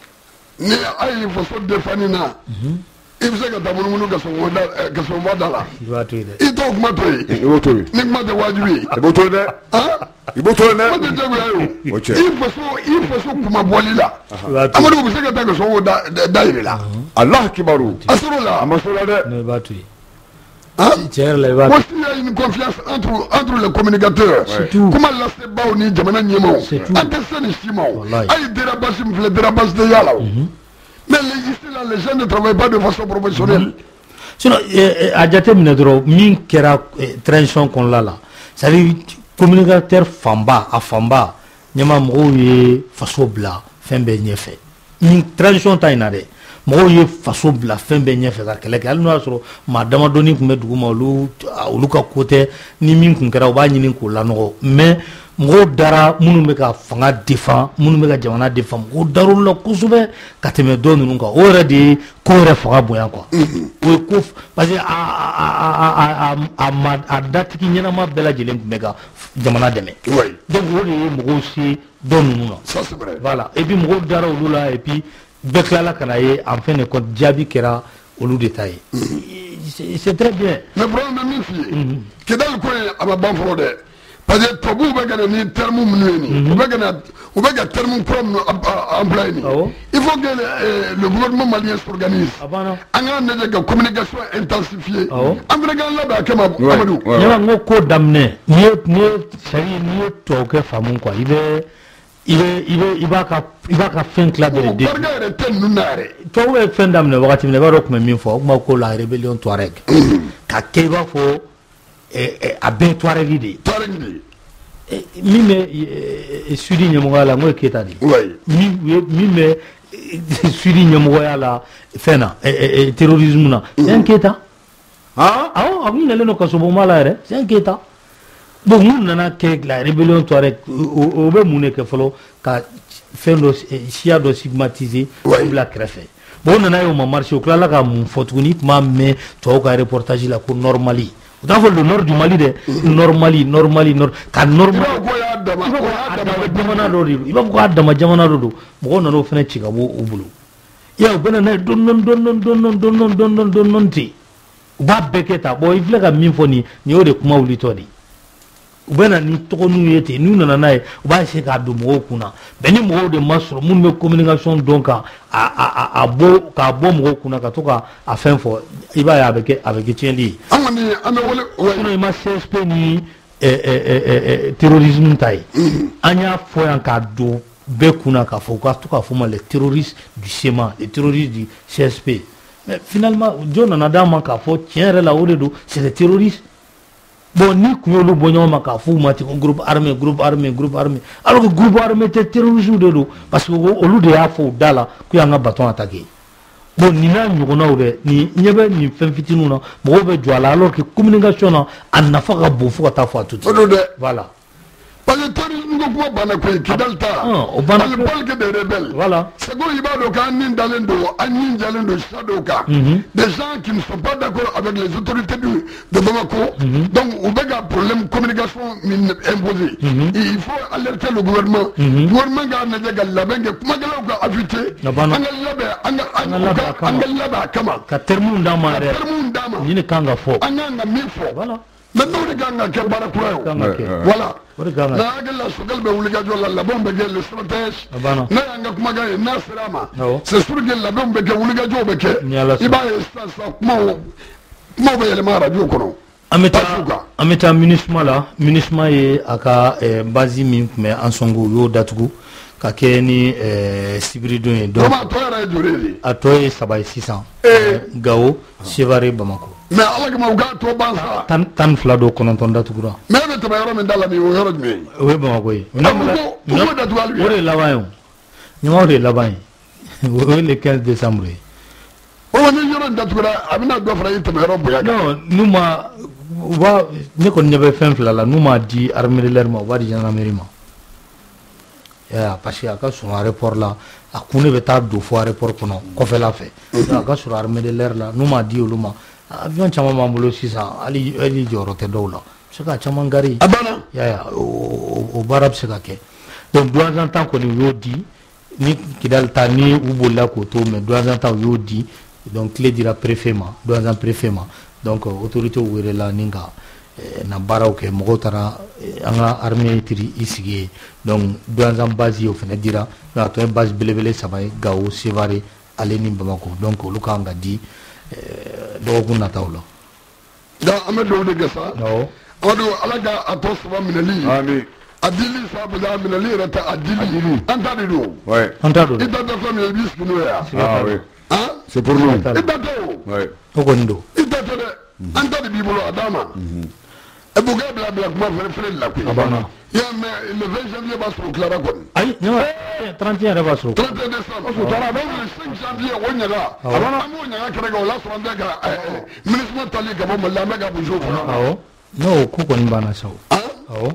ni a ye faso défending na. i bɛ se ka taa munumunu gasɔnba da la. i b'a to yen dɛ. i t'o kuma to yen. i b'o to yen. ni kuma tɛ wajibi ye. i b'o to yen dɛ. i b'o to yen dɛ. kuma tɛ jagoya ye o. o cɛ. i faso i faso kuma bɔli la. amadu u bɛ se ka taa gasɔnw da da yɛlɛ la. Alahu kibaru. a sɔrɔ la. a ma sɔrɔ la dɛ. non i b'a to yen. tiɲɛ yɛrɛ la i b'a to yen. moi s'il y a une confiance entre entre les communicateurs. surtout kuma lasebaaw ni jamana ɲɛmaaw. an tɛ se nin si ma o. a ye dérapage min filɛ dérapage tɛ y'a la o. mais les ici là les gens ne travaillent pas de façon professionnelle. sinon a jateminɛ dɔrɔn min kɛra transition kɔnɔna la c'est à dire communicateur fanba a fanba ɲɛma mɔgɔw ye faso bila fɛn bɛɛ ɲɛfɛ nin transition ta in na dɛ mɔgɔw ye faso bila fɛn bɛɛ ɲɛfɛ ka kɛlɛ kɛ hali n'o y'a sɔrɔ maa damadɔni tun bɛ dugu ma olu olu ka ko tɛ ni min tun kɛra u b'a ɲini k'o lanɔgɔ mais mɔgɔw dara minnu bɛ ka fanga défend minnu bɛ ka jamana défend mɔgɔw dar'olu la kosɛbɛ ka tɛmɛ dɔ ninnu kan o yɛrɛ de ye ko yɛrɛ fanga bonya quoi o ye ko parce que a a a a a a datigi ɲɛnama bɛɛ lajɛlen tun bɛ ka jamana dɛmɛ donc o de ye mɔgɔw se dɔ ninnu na voilà et puis mɔgɔw dara olu la et puis bɛɛ tilala ka na ye en fin de compte jaabi kɛra olu de ta ye c'est très bien. mais problème bɛ min f'i ye kidali ko in a ma ban fɔlɔ dɛ. parce que tubabuw bɛ ka na ni terme minnu ye nin u bɛ ka na u bɛ ka terme kura minnu employé nin il faut que euh, le gouvernement malien s'organise an k'an lajɛ ka communication intensifier an fana k'an labɛn a kama Amadu. ɲɛma n ko ko daminɛ n'i ye n'i ye sari n'i ye tubabukɛ faamu quoi i bɛ i bɛ i bɛ i b'a ka i b'a ka fɛn tila bɛɛ de den. barika yɛrɛ tɛ ninnu na yɛrɛ. tubabu ye fɛn daminɛ wagati min na i b'a dɔn o tun bɛ min fɔ o tun b'a ko la rébellion Touareg ka kɛ i b'a fɔ. a bɛɛ Touareg de ye. Touareg de ye. min bɛ Sudi ɲɛmɔgɔya la n ko ye Keyita de ye. min min bɛ Sudi ɲɛmɔgɔya la fɛn na terrorisme na c'est un Keyita. awɔ a kun ɲinɛlen don kasobonba la yɛrɛ c'est un Keyita. bon mun nana kɛ la rébellion Touareg o bɛ mun de kɛ fɔlɔ ka fɛn dɔ siya dɔ stigmatiser o bila kɛrɛfɛ. bon o nana ye o ma marché o tilala ka mun fɔ tuguni i tun b'a mɛn tubabu ka reportage la ko Nord-Mali. o t'a fɔ le nord du Mali dɛ Nord-Mali Nord-Mali nord ka Nord-Mali i b'a fɔ k'a dama jamana dɔ de don i b'a fɔ k'a dama jamana dɔ don mɔgɔw nana o fana ci ka bɔ u bolo i y'a ye u bɛ na n'a ye dɔɔni dɔɔni dɔɔni dɔɔni dɔɔni dɔɔni dɔɔni ten u b'a bɛɛ kɛ tan bon i filɛ ka min fɔ nin nin y'o de kuma wulitɔ de u bɛna ni tɔgɔ n'u ye ten n'u nana n'a ye u b'a essayer k'a don mɔgɔw kunna bɛn ni mɔgɔw de ma sɔrɔ minnu bɛ communication dɔn ka a a a bɔ k'a bɔ mɔgɔw kunna ka to ka a fɛn fɔ i b'a ye a bɛ kɛ a bɛ kɛ tiɲɛli ye. an kɔni an bɛ wele sinon i ma C S P ni terrorisme ta ye an y'a fɔ yan k'a don bɛɛ kunna k'a fɔ u ka to k'a fɔ ma les terroristes du C E M A les terroristes du C S P mais finalement jɔn nana d'an ma k'a fɔ tiɲɛ yɛrɛ la o de don c'est des terroristes. Bon, ni kun y'olu bɔ ɲɔgɔn ma k'a f'u ma ten ko groupe armé groupe armé groupe armé alors que groupe armé tɛ terroristes de don parce que olu de y'a fɔ u da la k'u y'an ka bateau attaqué. Bon, nin n'a ɲɔgɔnnaw dɛ nin ɲɛ bɛ nin fɛn fitininw na mɔgɔw bɛ jɔ a la alors que communication na a nafa ka bon fo ka taa fɔ a to ten. o don dɛ. Voilà. parce que terrorisme ko kuma banna koyi Kidal ta. o banna parce que balgue des rebelles. Voilà. c'est ko i b'a dɔn k'an nin dalen don an nin jalen don sira dɔw kan. des gens qui ne sont pas d'accord avec les autorités de de Bamako. donc u bɛ ka problème communication min imposé. il faut alerter le gouvernement. gouvernement k'a lajɛ ka labɛn kɛ kumakɛlaw ka affûter. an ka labɛn an ka an ka an ka labɛn a kama. ka termes d'a ma yɛrɛ. ka termes d'a ma. nin de kan ka fɔ. an kan ka min fɔ. Voilà. mais n'o de kan ka kɛ baara kura ye o. voilà. n'a hakili la Sokɛli bɛ wulikajɔ la labɛnw bɛ kɛ le stratège. ne y'an ka kumakan ye n'a sera a ma. c'est sûr que labɛnw bɛ kɛ wulikajɔw bɛ kɛ. i b'a ye sisan sisan kumaw kumaw bɛ yɛlɛma radio kɔnɔ. an bɛ taa an bɛ taa MINUSMA la MINUSMA ye a ka base min tun bɛ Ansongo u y'o datugu ka kɛ ni sibiridon ye. donc a tɔ yɛrɛ ye joli ye. a tɔ ye saba ye sisan. Gao Sévaré Bamako. mais ala kama u k'a tɔ ban sa. tan tan fila dɔw kɔnɔntɔn datugura. mais e bɛ tɛmɛ yɔrɔ min da la nin o yɔrɔ jumɛn ye. o ye Bamako ye. a ko ko o datugu hali bi. o de ye laban ye o ɲumanw de ye laban ye o ye le quinze décembre ye. o ni yɔrɔ in datugura a bɛna dɔ fara i tɛmɛ yɔrɔ bonya kan. non n'u ma u b'a ne kɔni ɲɛ bɛ fɛn fila la n'u m'a di armée de l'air ma u b'a di gendarmerie ma. parce que a ka surun aéroport la a kun de bɛ taa don fo aéroport kɔnɔ kɔfɛla fɛ a ka surun armée de l'air la n'u m'a di olu ma avion caman b'an bolo sisan hali hali jɔyɔrɔ tɛ dɔw la a bɛ se ka caman gari. a banna. yaya o baara bɛ se ka kɛ donc douze ans kɔni u y'o di ni Kidal ta ni u bolila k'o to mais douze ans u y'o di donc tile dira préfet ma douze ans préfet ma donc autorité welela ni ka na baaraw kɛ mɔgɔw taara an ka armée tiri i sigi ye donc douze ans base o fana dira a tɔ ye base belebele saba ye Gao Sévaré ale ni Bamako donc olu kan ka di dɔgɔkun nataw la. donc an bɛ dugawu de kɛ sa. awɔ. Amadu ala ka a tɔ saba minɛli. Ami. a dili sabu a minɛli yɛrɛ tɛ a dili. an ta de don. ouais. an ta don. i ta tɛ fɛn min ye i b'i sigi n'o ye yan. ah oui. han. c'est pour nous. i ta tɛ o. ouais. o kɔni don. i ta tɛ dɛ. an ta de b'i bolo a d'a ma. e b'o kɛ bila bila kuma fɛnɛ fɛnɛ de la koyi. a banna. ya mais le vingt janvier b'a sɔrɔ o tilara kɔni. ayi ɲama trente et un yɛrɛ b'a sɔrɔ. trente et un décembre. o taara donc le cinq janvier o ɲaga. a banna. an b'o ɲaga kɛrɛ kan o la sɔrɔ an bɛ ka MINUSMA tali ka bɔ Mali la an bɛ ka bozo kɔnɔ. awɔ n'o ko kɔni banna sa o. awɔ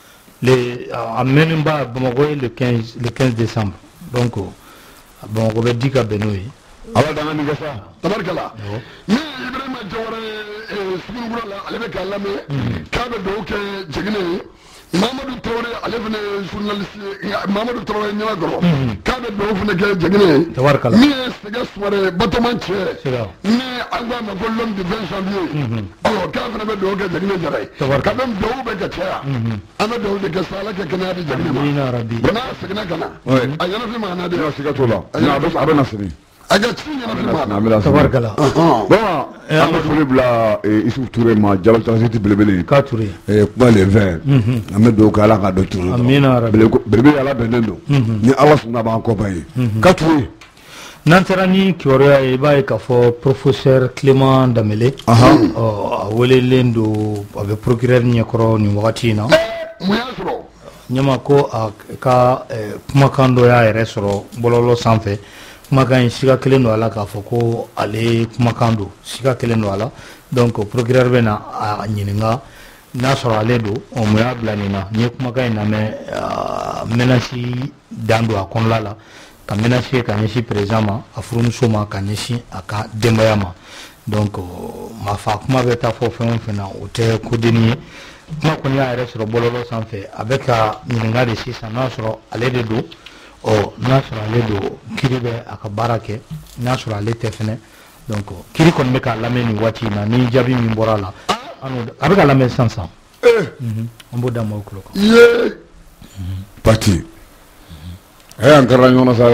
le a mɛnnenba Bamako ye le quinze le quinze décembre donc Bamako bɛ di ka bɛn n'o ye. ala danga ni kɛ sa. tabarikala. ni Ibrahima Jawara Sugunukura la ale bɛ k'a lamɛn. k'a bɛ dugawu kɛ Jɛginɛ ye. Mamadou Traoré ale fana ye journaliste ye Mamadou Traoré ɲɛnagɔrɔ. k'a bɛ dugawu fana kɛ Jɛginɛ ye. tabarikala. min ye Sɛgɛ Sumare Batɔman cɛ. siga. ni an ko a ma ko l'homme du vingt janvier. ɔ k'a fana bɛ dugawu kɛ Jɛginɛ Jara ye. tabarikala. ka bɛ dugawu bɛ ka caya. an bɛ dugawu de kɛ sa ala ka kɛnɛya di Jɛginɛ ma. amiina rabi. bon n'a seginna ka na. a ɲɛnafin ma na de. n'a siga t'o la. a bɛ na sini. a ka ci ɲɛnafin ma na. a bɛ na sini. tabarikala. bon an bɛ foli bila Isufu Ture ma Jalo Transite belebele. k'a Ture. kuma le vingt. an bɛ dugawu kɛ ala k'a dɔ tunu. amiina rabi. belebele ala bɛnnen don. ni ala sɔnna b'an kɔ ban ye. k'a Ture. n'an taara ni kibaruya ye i b'a ye k'a fɔ professeur Clément Danbele ɔ a welelen don a bɛ procureur ɲɛkɔrɔ nin wagati in na. mun y'a sɔrɔ. ɲama ko a ka kumakan dɔ y'a yɛrɛ sɔrɔ bɔlɔlɔ sanfɛ kumakan in siga kelen don a la k'a fɔ ko ale kumakan don siga kelen don a la donc procureur bɛ na a ɲininka n'a sɔrɔ ale don ɔ mun y'a bila nin na n'i ye kumakan in lamɛn menace dan don a kɔnɔla la ka menace ye ka ɲɛsin président ma a furumuso ma ka ɲɛsin a ka denbaya ma donc marifa kuma bɛ taa fɔ fɛn o fɛn na o tɛ kodeni ye kuma kɔni y'a yɛrɛ sɔrɔ bɔlɔlɔ sanfɛ a bɛ ka ɲininka de sisan n'a sɔrɔ ale de don ɔ n'a sɔrɔ ale don kiri bɛ a ka baara kɛ n'a sɔrɔ ale tɛ fɛnɛ donc kiri kɔni bɛ k'a lamɛn nin waati in na ni jaabi min bɔra a la a bɛ ka lamɛn sisan sisan on b'o d'a ma o kulo kan. Ye Pati. Eh an kɛra ɲɔgɔn na sa.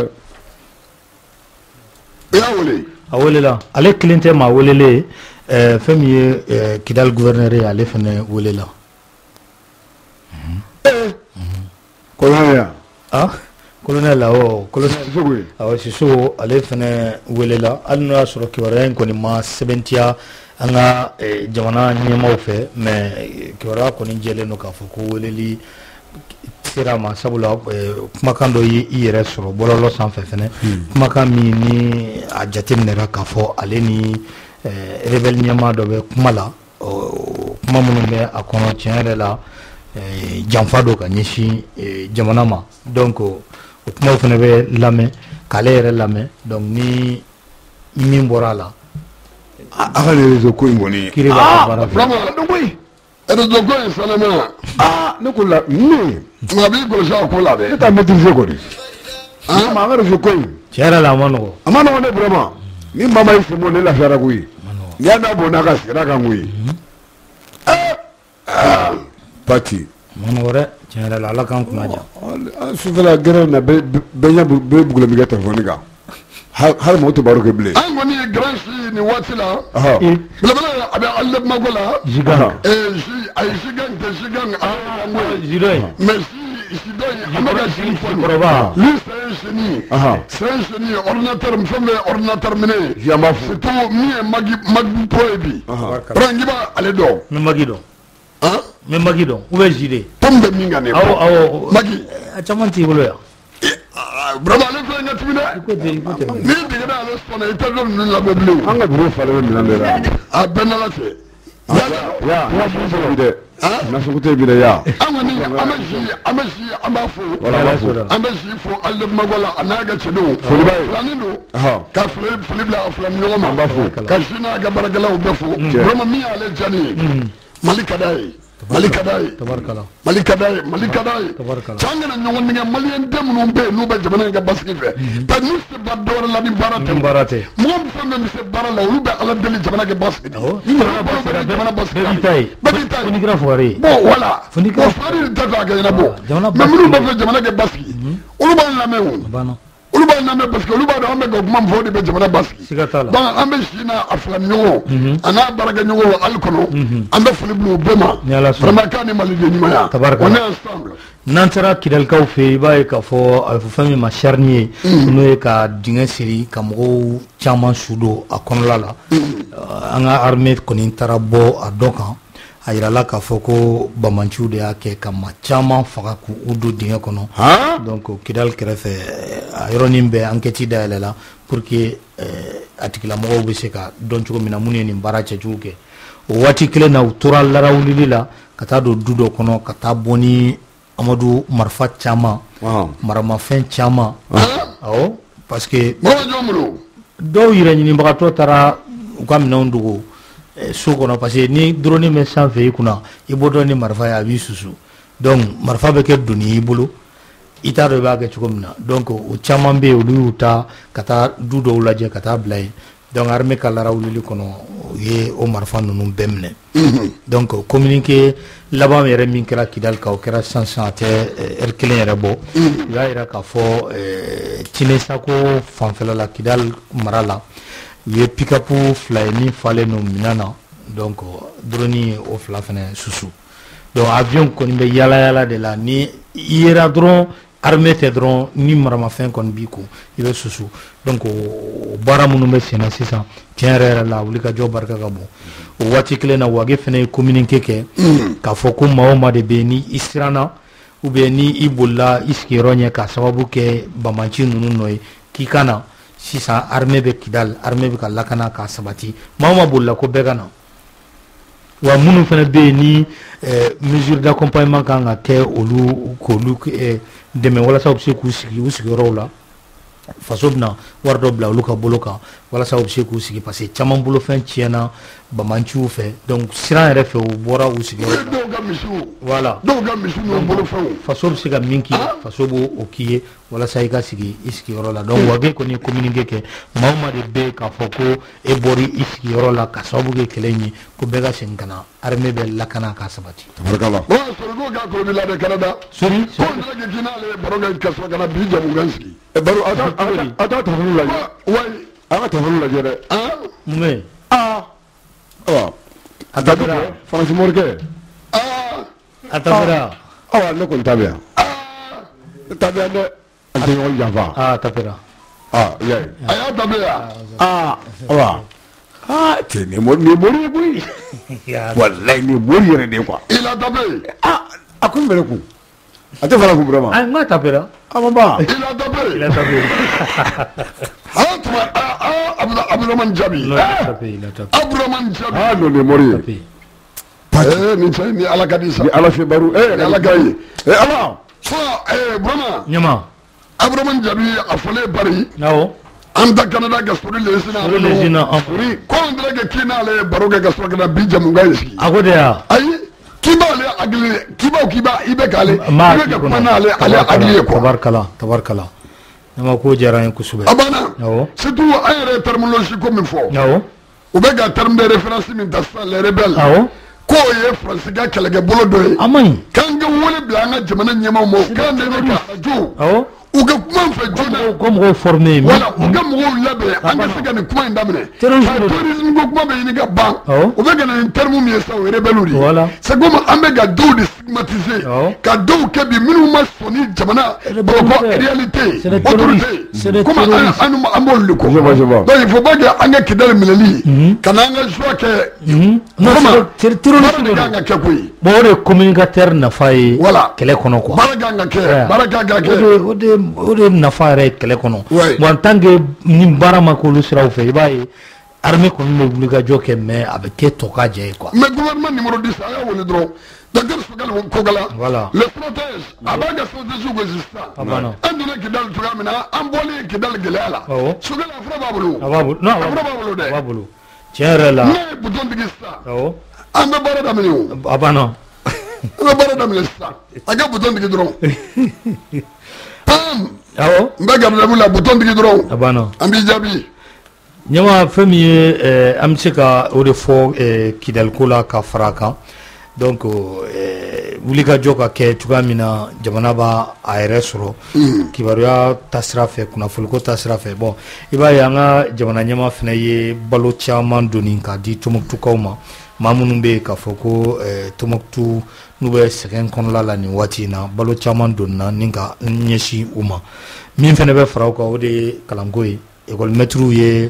i y'a wele. A welela ale kelen tɛ maa welele ɛɛ fɛn min ye Kidal gouverneur ye ale fɛnɛ welela. Colonel ya. Ah colonel awɔ colonel Sisoko ye. awɔ Sisoko ale fɛnɛ welela hali n'o y'a sɔrɔ kibaruya in kɔni ma sɛbɛntiya an ka jamana ɲɛmaaw fɛ mais kibaruya kɔni jɛlen don k'a fɔ ko weleli sera ma sabula kumakan dɔ i yɛrɛ sɔrɔ bɔlɔlɔ sanfɛ fɛnɛ kumakan min ni a jateminɛra k'a fɔ ale ni rebelle ɲɛmaa dɔ bɛ kuma la kuma minnu bɛ a kɔnɔ tiɲɛ yɛrɛ la janfa don ka ɲɛsin jamana ma donc o kumaw fɛnɛ bɛ lamɛn k'ale yɛrɛ lamɛn donc ni i min bɔra a la a ka réseau ko in kɔni kiri b'a ka baara fɛ. Vraiment donc oui. réseau ko in fɛnɛ na. Ah ne ko la ne. Nka b'i kɔlɔsi a ko la dɛ. Ne t'a maîtriser kɔni. Ah ma an ka réseau ko in. Tiɲɛ yɛrɛ la a ma nɔgɔ. A ma nɔgɔ ne vraiment. Ni maa ma i sen bɔ ne lafiyara koyi. N'i y'a dabɔ n'a ka sira kan koyi. Pati. Ma nɔgɔ dɛ tiɲɛ yɛrɛ la ala k'an kunna ja. Sufɛla gɛrɛ na bɛɛ ɲɛ bɛ bugulemi kɛ telefɔni kan. Hali mɔgɔ tɛ baro kɛ bilen. An kɔni ye grand si nin waati la. Belebele a bɛ enlèvement ko la. Zigan. Eh si a ye Zigan tɛ Zigan a an ko ye. Zido ye. Mais si si dɔ in an bɛ ka si fɔ. Kɔrɔba. Lui c'est un génie. C'est un génie ordinateur fɛn bɛ ordinateur minɛ. Yan b'a fɔ. Surtout min ye Magi Magi Pro ye bi. Ran b'a ale dɔn. N bɛ Magi dɔn. Hein? N bɛ Magi dɔn ou bien Zide. Pomme bɛ min kan ne. Awɔ awɔ. Magi. A caman t'i bolo yan. Bravo ale filɛ ɲɛ tuguni dɛ. I ko ten i ko ten. N'i jiginna ale sɔnna i tɛ dɔn ninnu labɛn bilen. An ka bureau falen bɛ minɛn de la. A bɛɛ n'ala cɛ. Ya nasugu tɛ bi dɛ. Nasugu tɛ bi dɛ ya. An kɔni an bɛ si an bɛ si an b'a fo. An bɛ si fo enlèvement ko la a n'a ka cɛdenw. Foliba ye. Filanin don. Ka foli foli bila a filani ɲɔgɔn ma. An b'a fo. Ka si n'a ka baarakɛlaw bɛɛ fo. Vraiment min y'ale diya ne ye. Mali ka d'a ye. Mali ka d'a ye. Tabarikala. Mali ka d'a ye. Mali ka d'a ye. Tabarikala. Can kana ɲɔgɔn nɛgɛ maliyɛn den minnu bɛ yen n'u bɛ jamana in ka basigi fɛ. Parce que n'u se ba dɔwɛrɛ la ni baara tɛ. Ni baara tɛ. Mɔgɔ min fɛn fɛn bɛ se baara la olu bɛ ala deli jamana kɛ basigi de. Awɔ. Ni jamana basigi jamana basigi. Bɛɛ b'i ta ye. Bɛɛ b'i ta ye. Fo n'i kɛra fugari ye. Bon voilà. Fo n'i kɛra fugari de tɛ fɛ a ka ɲɛnabɔ. Jamana Mais minnu b'a fɛ jamana kɛ basigi. Olu b'an lamɛn o. A banna. Olu b'an lamɛn parce que olu b'a dɔn an bɛ ka kuma min fɔ o de bɛ jamana basigi. Siga t'a la. Donc an bɛ si n'a a filani ɲɔgɔn a n'a baarakɛɲɔgɔn hali kɔnɔ an bɛ foli bila u bɛɛ ma. Ni Ala sɔnna. Vraiment k'a ni maliden ɲumanya. Tabarikala. On est ensemble. N'an sera Kidalikaw fɛ yen i b'a ye k'a fɔ a bɛ fɔ fɛn min ma charnier n'o ye ka dingɛ siri ka mɔgɔw caman su don a kɔnɔla la an ka armée kɔni taara bɔ a dɔ kan a yirala k'a fɔ ko bamanciw de y'a kɛ ka maa caman faga k'u don dingɛ kɔnɔ donc Kidal kɛrɛfɛ a yɔrɔnin bɛɛ enquête dayɛlɛla pour que a tigilamɔgɔw bɛ se ka dɔn cogo min na minnu ye nin baara cɛjugu kɛ o waati kelen na u tora larawulili la ka taa don du dɔ kɔnɔ ka taa bɔ ni Amadu marifa caman maramafɛn caman awɔ parce que dɔw yɛrɛ ɲinibagatɔ taara u ka minɛnw dogo so kɔnɔ parce que ni drone bɛ sanfɛ i kunna i bɔtɔ ni marifa ye a b'i susu donc marifa bɛ kɛ doni i bolo i t'a dɔn i b'a kɛ cogo min na donc o caman bɛ yen olu y'u ta ka taa du dɔw lajɛ ka taa bila yen donc armée ka larawulili kɔnɔ u ye o marifa ninnu bɛɛ minɛ donc communiqué laban yɛrɛ min kɛra Kidal kan o kɛra sisan sisan a tɛ heure kelen yɛrɛ bɔ u y'a jira k'a fɔ Tine Sako fanfɛla la Kidal mara la u ye pick-up fila ye min falen don minɛn na donc drone o fila fana susu donc avion kɔni bɛ yala yala de la ni i yera dɔrɔn armée tɛ dɔrɔn ni maramafɛn kɔni b'i kun i bɛ susu donc o baara minnu bɛ sen na sisan tiɲɛ yɛrɛ yɛrɛ la wulikajɔ barika ka bon o waati kelen na Wage fana ye communiqué kɛ k'a fɔ ko maa o maa de bɛ yen ni i siranna ou bien ni i bolila i sigiyɔrɔ ɲɛ k'a sababu kɛ bamanci ninnu nɔ ye k'i ka na sisan armée bɛ Kidal armée bɛ ka lakana k'a sabati maa o maa bolila ko bɛɛ ka na wa minnu fana bɛ yen ni mesure d'accompagnement kan ka kɛ olu k'olu dɛmɛ walasa u bɛ se k'u sigi u sigiyɔrɔw la faso bɛna wari dɔ bila olu ka bolo kan walasa u bɛ se k'u sigi parce que caman bolofɛn tiɲɛna bamanciw fɛ donc siran yɛrɛ fɛ u bɔra u sigiyɔrɔ la dɔw ka misiw voilà dɔw ka misiw n'u bolofɛnw faso bɛ se ka min k'i ye faso b'o k'i ye wala sai ka sigi iski yoro la donc wage ko ni communiquer ke mama de be ka foko e bori iski yoro la ka sabu ke kelenyi ko be ga sengana arme be lakana ka sabati tabarakallah bo so go ga ko bila de Canada suri ko na ge kinale baroga ka so kana bi jamu ganski e baru ata ata tafulu la way aka tafulu la jere ah mume ah awa atabira France morke ah atabira awa ne kun tabiya tabiya de ante yol java ah atabira ah yeah aya tabia ah awa ah te ne mo ne mori bui ya wallahi ne mori yere de quoi ila tabe ah akun bere ku ate fara ku brama ah ma atabira ama ba ila tabe ila tabira hatma ah abda abdurrahman jabi ila tabira ila tabira abdurrahman jabi ah no ne mori eh ni sai ni ala kadisa ni ala fe baru eh ala gayi eh ala so eh broma nyama abdurrahman jabi afole bari nawo anda Canada ga sori le sina sori le sina sori ko ndra ga kina le baroga ga sori ga bija munga yiski agode ya ayi kiba le agli kiba kiba ibe kale ibe ga kuma le ale agli ko tabarkala tabarkala nama ko jarayen kusube abana nawo surtout ayre terminologie comme il faut nawo ube ga terme de référence min tasa les rebelles nawo ko ye France ga kala ga bolo do amai kan ga wole bla nga jamana nyama mo kan de ka jo nawo uga kuma fa jona ko mo formé mi wala uga mo labe anga sega ni kuma indamne tourisme go kuma be ni ga ban uga ga ni terme mi sa were beluri c'est comme ambe ga do de stigmatiser ka do ke bi minu ma soni jamana ko réalité autorité comme anu amol le ko donc il faut pas que anga kidal milali kana anga joie que non c'est terrorisme ga ke koy bo de communicateur na fay voilà kele kono quoi baraga nga ke baraga ga ke o de o de nafa yɛrɛ kɛlɛ kɔnɔ bon en tant que ni baara ma k'olu siraw fɛ i b'a ye armée kɔni bɛ wulikajɔ kɛ mais a bɛ kɛ tɔ ka jɛ ye quoi. mais gouvernement numéro dix a y'a wele dɔrɔn docteur Sogala Kogala voilà le stratège a b'a ka stratégie ko sisan an donna Kidal cogoya min na an bɔlen Kidal gɛlɛya la Sogala a fura b'a bolo a b'a bolo non a fura b'a bolo dɛ a b'a bolo tiɲɛ yɛrɛ la ne ye bouton tigi sisan an bɛ baara daminɛ o a banna an bɛ baara daminɛ sisan a kɛ bouton tigi dɔrɔn pam awɔ n bɛ garidabu la bouton tigi dɔrɔn a banna an b'i jaabi ɲɛma fɛn min ye an bɛ se ka o de fɔ Kidal ko la ka fara a kan donc wulikajɔ ka kɛ cogoya min na jamana b'a a yɛrɛ sɔrɔ kibaruya taasira fɛ kunnafoniko taasira fɛ bon i b'a ye an ka jamana ɲɛma fana ye balo caman donni k'a di Tɔnbukutukaw ma maa minnu bɛ yen k'a fɔ ko Tɔnbukutu n'u bɛ sɛgɛn kɔnɔla la nin waati in na balo caman donna ni ka ɲɛsin u ma min fana bɛ fara u kan o de ye kalanko ye école maîtres ye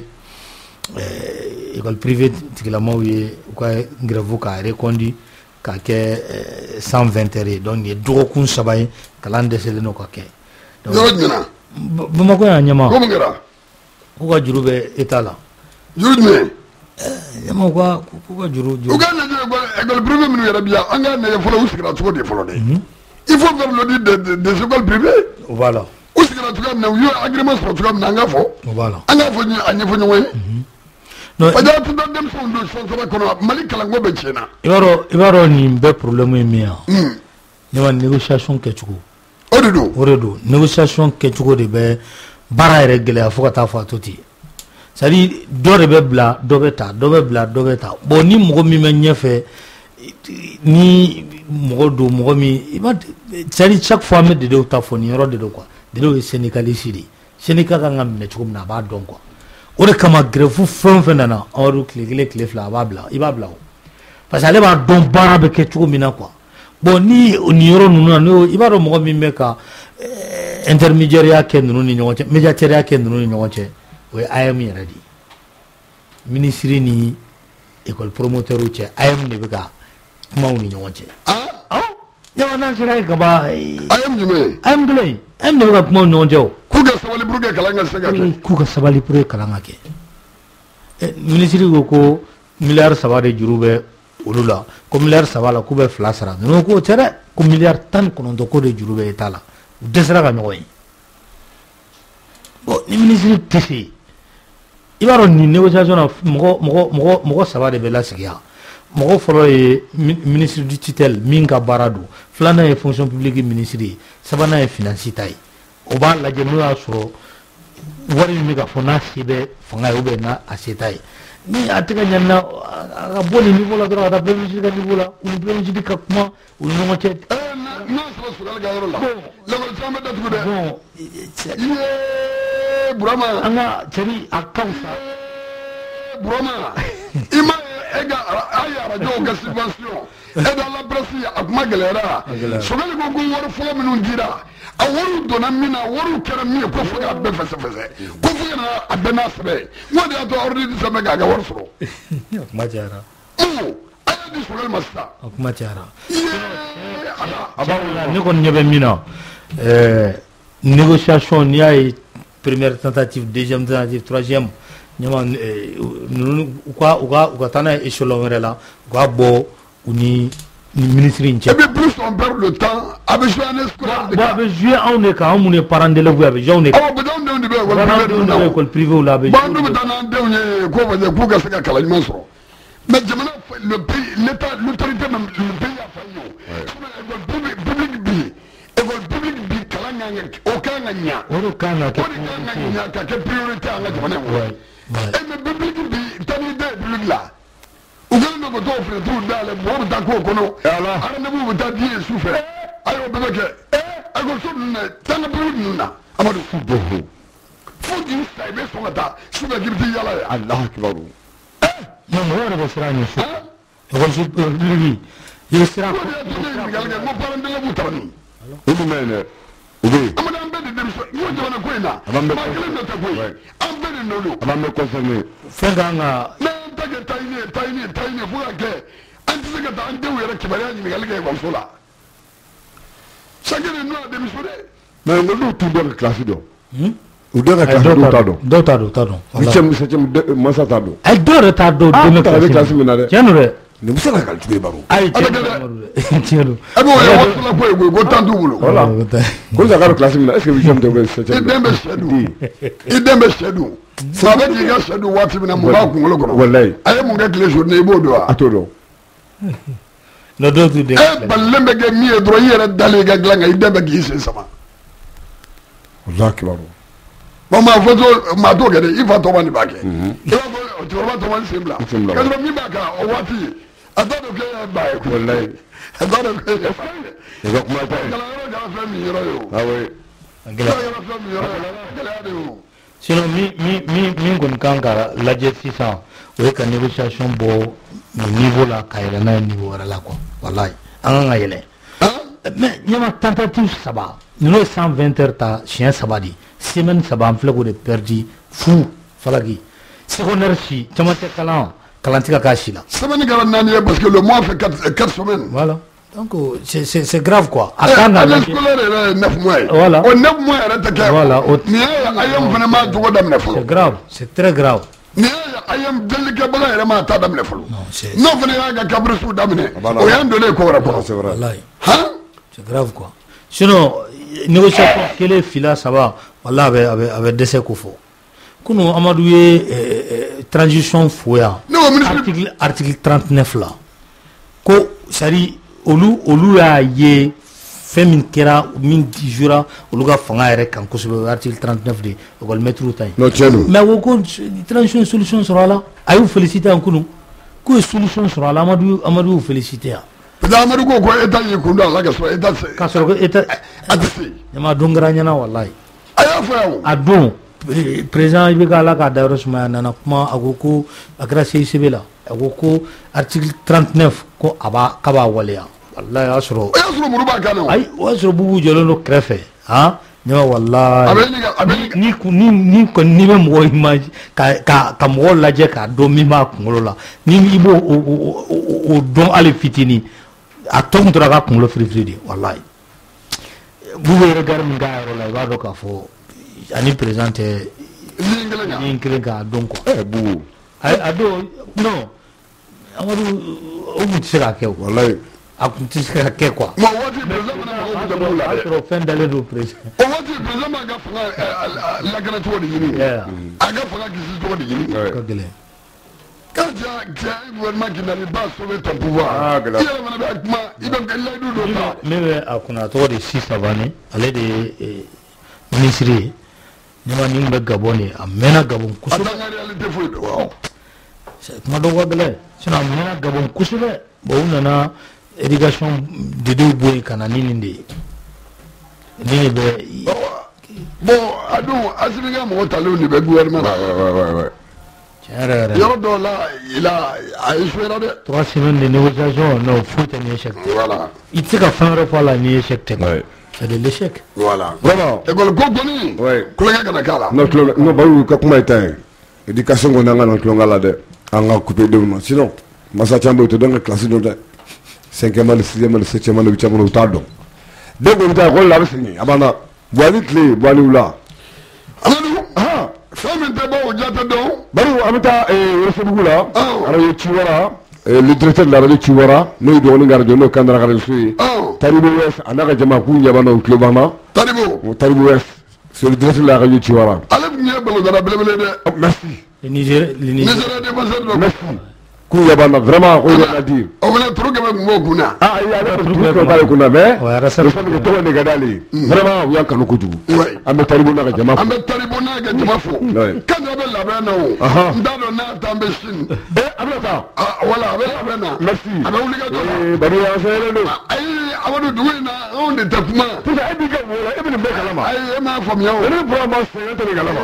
école privée tigilamaw ye u ka grève k'a reconduit ka kɛ cent vingt heures ye donc nin ye dɔgɔkun saba ye kalan dɛsɛlen don ka kɛ yɔrɔ jumɛn Bamakɔ yan ɲɛma ko mun kɛra k'u ka juru bɛ État la juru jumɛn ɲɛma ka k'u ka juru juru u ka lajɛ école privée minnu yɛrɛ bi yan an k'a lajɛ fɔlɔ u sigira cogo de fɔlɔ dɛ il faut faire l'audit des des écoles privées o b'a la u sigira cogoya min na u ye agrément sɔrɔ cogoya min na an k'a fɔ o b'a la an k'a fɔ a ɲɛfɔ ɲɔgɔn ye parce que a tun bɛ denmisɛnw don san saba kɔnɔ Mali kalanko bɛ tiɲɛ na i b'a dɔn i b'a dɔn nin bɛɛ problème ye min ye ɲɛma négociation kɛcogo o de don o de don négociation kɛcogo de bɛ baara yɛrɛ gɛlɛya fo ka taa fɔ a to ten c'est à dire dɔ de bɛ bila dɔ bɛ ta dɔ bɛ bila dɔ bɛ ta bon ni mɔgɔ min bɛ ɲɛfɛ ni mɔgɔ don mɔgɔ min i b'a c'est à dire chaque fois an bɛ dedew ta fɔ nin yɔrɔ de don quoi dedew ye syndicaliste de ye syndicat kan ka minɛ cogo min na a b'a dɔn quoi o de kama grève fɛn o fɛn nana an tile kelen tile fila a b'a bila i b'a bila o parce que ale b'a dɔn baara bɛ kɛ cogo min na quoi bon ni nin yɔrɔ ninnu na n'o i b'a dɔn mɔgɔ min bɛ ka intermédiaire kɛ ninnu ni ɲɔgɔn cɛ médiateur kɛ ninnu ni ɲɔgɔn cɛ o ye A M yɛrɛ de ye ministre ni école promoteur cɛ A M de bɛ ka kumaw ni ɲɔgɔn cɛ ah ɲama n'an sera ka ban A M jumɛn A M kelen A M de bɛ ka kumaw ni ɲɔgɔn cɛ o k'u ka sabali pour que kalan ka se ka kɛ k'u ka sabali pour que kalan ka kɛ ministre ko ko miliyari saba de juru bɛ olu la ko miliyari saba la k'u bɛ fila sara ninnu ko o tɛ dɛ ko miliyari tan ni kɔnɔntɔn ko de juru bɛ État la u dɛsɛra ka ɲɔgɔn ye bon ni ministre tɛ se i b'a dɔn nin négociation na mɔgɔ mɔgɔ mɔgɔ mɔgɔ saba de bɛ lasigi yan mɔgɔ fɔlɔ ye ministre du tutelle min ka baara don filanan ye fonction publique ministre ye sabanan ye finance ta ye o b'a lajɛ n'o y'a sɔrɔ wari min bɛ ka fɔ n'a se bɛ fanga ye ou bien n'a a se t'a ye ni a tɛ ka ɲɛ na a ka bɔ nin niveau la dɔrɔn ka taa premier ministre ka niveau la u ni premier ministre ka kuma u ni ɲɔgɔn cɛ. n'a sɔrɔ Sugali ka yɔrɔ la lakɔli caman bɛ datugu dɛ. bon yee Burama. an ka cɛni a ka fisa. Burama i ma ye e ka a ye arajow kɛ subvention e da la presse a kuma gɛlɛyara Sugali ko ko wari fɔlɔ minnu dira a wariw donna min na wariw kɛra min ye ko fo k'a bɛɛ fɛsɛfɛsɛ ko fo kana a bɛɛ n'a sɛbɛn ye n ko de y'a to ordre sɛbɛn k'a ka wari sɔrɔ. a kuma cayara. a y'a di Sugali ma sisan. a kuma cayara. ne kɔni ɲɛ bɛ min na négociation n'i y'a ye première tentative deuxième tentative troisième ɲama ninnu u ka u ka u ka taa n'a ye échelon wɛrɛ la u ka bɔ u ni ni ministre in cɛ. et puis plus on perd le temps a bɛ jouer en escroc. bon a bɛ jouer anw de kan anw minnu ye parents d'élèves a bɛ jouer anw de kan. awɔ parce que anw denw de bɛ école privée la école privée la a bɛ jouer. bon an dun bɛ taa n'an denw ye ko parce que k'u ka se ka kalan ɲuman sɔrɔ mais jamana le pays l'état l'autorité même le pays a failli o. école publique bi école publique bi kalan kan ka o kan ka ɲa. o de kan ka kɛ o de kan ka ɲa ka kɛ priorité an ka jamana in kɔnɔ. e mais publique bi taa n'i den ye publique la. u kɛlen don ka t'o fenêtre dayɛlɛ mɔgɔw bɛ taa k'o kɔnɔ rendez-vous bɛ taa di yen su fɛ a y'o bɛɛ bɛ kɛ école ninnu na taa n ka publique ninnu na Amadu fo k'i sa i bɛ sɔn ka taa su fɛ k'i bɛ t'i yala ye. Alahu akibaru. mais mɔgɔ yɛrɛ bɛ siran ɲɛ so école publique i bɛ siran. o de y'a to ne ye ɲininkali kɛ n ko parents d'élèves taara min. o dun bɛ yen dɛ o bɛ yen. Amadu an bɛɛ de denmisɛn n ko jamana ko in na maa kelen dɔ tɛ ko ye an bɛɛ de nɔ don. a b'an bɛ concerné. fɛn kan ka. ta kɛ taɲini ye taɲini ye taɲini ye fo ka kɛ an tɛ se ka taa an denw yɛrɛ kibaruya ɲininkali kɛ ekɔliso la chaque année n'o a démissionné. mais olu t'u dɔn ka kilasi dɔn. u dɔn ka kilasi dɔw t'a dɔn. dɔw t'a dɔn t'a dɔn. huitième septième mansa t'a dɔn. ayi dɔw yɛrɛ t'a dɔn. ah ta bɛ kilasi min na dɛ. tiɲɛ don dɛ. nin bɛ se ka kalijugu ye baro. ayi tiɲɛ don tiɲɛ don. a b'o ye wasula ko ye koyi ko tan t'u bolo. voilà ko sa ka don kilasi min na est ce que huitième tɛ bɛ septième. i den bɛ sɛ dun i den bɛ sɛ dun. fa bɛ k'i ka sɛ dun waati min na mun b'a kunkolo kɔnɔ. walayi a ye mun kɛ tile journée i b'o dɔn wa. a t'o dɔn. n'o dɔw t'u den. e balilen bɛ kɛ min ye dɔrɔn i yɛrɛ dalen i ka dilan kan i den bɛ k'i sen sama. Alahu akibaru. bon maa fɔ to maa t'o kɛ dɛ i fa tɔgɔ de b'a kɛ. i b'a fɔ cɛkɔrɔba tɔgɔ sen bila. sen bila ka sɔrɔ min b'a kan o waati a t'a dɔn k'e ye ba ye. walayi. a t'a dɔn k'e ye fa ye. i ka kuma ta ye. kalanyɔrɔ kɛra fɛn min yɔrɔ ye o. awɔ. kalanyɔrɔ kɛra fɛn min yɔrɔ ye o gɛlɛya de ye o. sinon min min min min kɔni kan ka lajɛ sisan o ye ka négociation bɔ nin niveau la ka yɛlɛ n'a ye niveau wɛrɛ la quoi walayi an kan ka yɛlɛ. mais ɲama tentative saba ninnu ye cent vingt heures ta siɲɛ saba de semaine saba an filɛ k'o de perdu fu falaki secondaire si caman tɛ kalan kalan tɛ ka k'a si la. semaine kɛra naani ye parce que le mois fait quatre quatre semaines. voilà donc c'est c'est c'est grave quoi. a kan ka année scolaire yɛrɛ ye neuf mois ye. voilà o neuf mois yɛrɛ tɛ kɛ. voilà o nin ye a ye mun fana ma jogo daminɛ fɔlɔ. c'est grave c'est très grave. nin ye a ye delikɛbaga yɛrɛ ma ta daminɛ fɔlɔ. n'o fana y'a ka kabirisiw daminɛ o y'an donnen ko wɛrɛ kɔrɔ. walayi han. c'est grave quoi. sinon négociation kelen fila saba wala a bɛ a bɛ a bɛ dɛsɛ ko fɔ kunun Amadu ye transition fo yan article article trente-neuf la ko c'est à dire olu olu y'a ye fɛn min kɛra min disura olu ka fanga yɛrɛ kan kosɛbɛ article trente-neuf de école maître ta ye. n'o tiɲɛ don. mais ko ko transition solution sɔrɔ a la a y'u félicité yan kunun k'u ye solution sɔrɔ a la Amadu Amadu y'u félicité yan. parce que Amadu ko ko état y'i kun don a la ka sɔrɔ état se. ka sɔrɔ ko état a tɛ se. ɲama don kɛra ɲɛna walayi. a y'a fɔ yan o. a don président i bɛ ka ala k'a da yɔrɔ sumaya nana kuma a ko ko a kɛra C I C B la a ko ko article trente-neuf ko a b'a k'a b'a waleya walayi o y'a sɔrɔ. o y'a sɔrɔ muru b'a kan na o. ayi o y'a sɔrɔ bubu jɔlen don kɛrɛfɛ han ɲama walayi. a bɛ ɲininka a bɛ ɲininka. ni ni ni kɔni n'i bɛ mɔgɔ imagine ka ka ka mɔgɔ lajɛ k'a dɔn min b'a kunkolo la ni i b'o o o o dɔn hali fitinin a tɔ kun tora ka kunkolo firifiri de walayi. bubu yɛrɛ gari min k'a yɔrɔ la i b'a dɔn k'a fɔ ani président tɛ ni kelen k'a dɔn quoi. ɛ bubu. a don non Amadu o tun tɛ se ka kɛ o. walayi. a tun tɛ se ka kɛ quoi. mais o waati président fana mago bɛ dɛmɛw la dɛ. a y'a sɔrɔ fɛn dalen don président. o waati président b'a ka fanga lakana cogo de ɲini. a ka fanga kisi cogo de ɲini. ka gɛlɛn. quand tu as tu as un gouvernement qui n'arrive pas à sauver ton pouvoir. ah gɛlɛya. i yɛrɛ fana bɛ kuma i bɛ layidu dɔ ta. min bɛ a kunna a tɔgɔ de Si Savane ale de ye ministre ni ma ni be gaboni amena gabon kusu atanga reality fo do waaw ma do wagale sina amena gabon kusu be bo na irrigation de do boy kana nini ndi nini be bo adu asibiga mo talo ni be gouvernement ouais ouais ouais yoro do la ila ay jouera de trois semaines de négociation no foot ni échec voilà itika fara fa la ni échec te ouais c'est de l'échec voilà vraiment école ko goni ouais kulenga kana kala no klo no baru ka kuma ita éducation ko nanga no klonga la de anga couper de moi sinon masa chambo to donga classe do de cinquième année sixième année septième année huitième année tado donc on ta ko la bisini abana boali clé boali ula amadu ah femme de bo jata do baru amata e resebugula Oh. ara yo chiwara le directeur de la radio chiwara no do ngar do no kandara kare sui oh taribo wes anaka jama ku nyaba no klobama taribo taribo wes c'est le directeur de la radio chiwara ale ni belo dara bele bele de merci le Niger le ni Niger sera de baser do merci ku yaba na vraiment ko na dire o bele tro ke mo kuna ah il y a des trucs qu'on parle qu'on avait Ouais, rasa- le fait que to ne gadali vraiment ou yanka no kujugu Ouais. ambe taribo na jama ku ambe taribo na ga jama fo Ouais. kan be la be na o Aha. ndado na tambe shin eh amata ah wala be la be na merci abe uli ga do eh bari ya fere no ay amadu duwe na on de tapuma tout ça est bien voilà et bien kalama ay e ma fam yawo et le vraiment c'est un kalama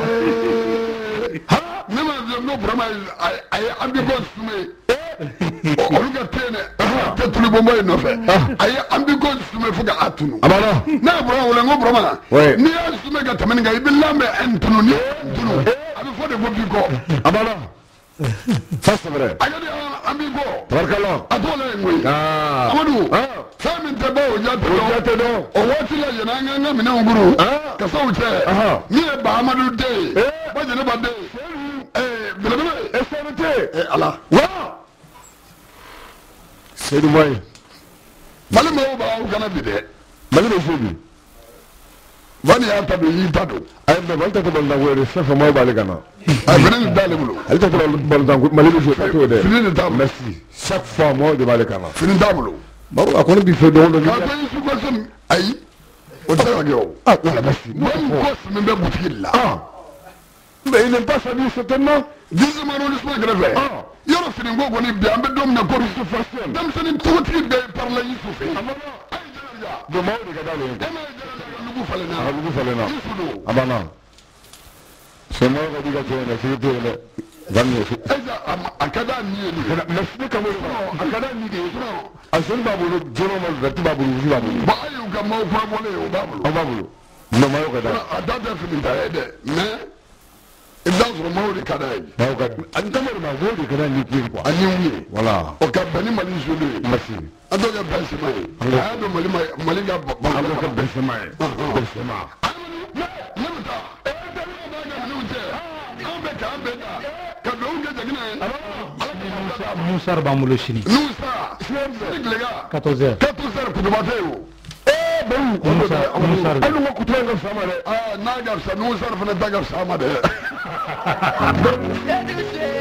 ha ne ma no brama ay ay ambi ko sume olu ga tene te tuli bombo no fe ay ambi ko sume fuga atunu amana na brama wala ngo brama Ouais. ni ya sume ga tamani ga ibillambe entunu ni entunu abi fo de bobi ko amana ça c'est vrai ay de ambi ko barakallah atola ngoi ah amadu ah fami te ba o jate o do jate do o wati la yana nga nga mina nguru Ah. ka so uche Aha. ni e ba amadu de Eh. ba je ne ba de eh bele bele et c'est eh ala wa c'est du moyen mali ma o ba o kana bi de mali be fodi vani ya ta do yi ta do ay be balta ko balda wore chef mo bale kana ay bene ni dale bulo alta ko balda ko mali be fodi to de fini ni tablo merci chaque fois mo de bale kana fini tablo baru akon bi fe do do ka to yi su ko sem ay o ta ga yo ah voilà merci bon ko sem be boutique la ah mais il n'est pas salué certainement dix ma no lisma greve Ah. yoro fini ngo goni bi ambe dom na ko su fasel dam sani tuti be par la yi su fe amana ay jara do mo de gadale ja ema jara lugu fale na ah bu falena isudo abana c'est moi qui diga que na c'est de vanni eza akada ni ni merci kamo akada ni de asun babu jono mal da babu babu ba ayu ga mo fa mo le o bablo babu no mayo kada adada fini ta ede me idan so mo de kada yi mayo kada an tamar ma zo de kada ni ki kwa ani wi voilà o ka bani mali jole merci ado ga bansi mai ado mali mali ga ba an ka besema besema ne muta e da ni ba ga ni ute an be ka an be da ka do unge jagina Moussa Bamulo Chini nusa siglega quatorze heures quatorze heures kudumateo eh ben Moussa Moussa anu ko kutenga sama de ah na ga sa nusa fana daga sama de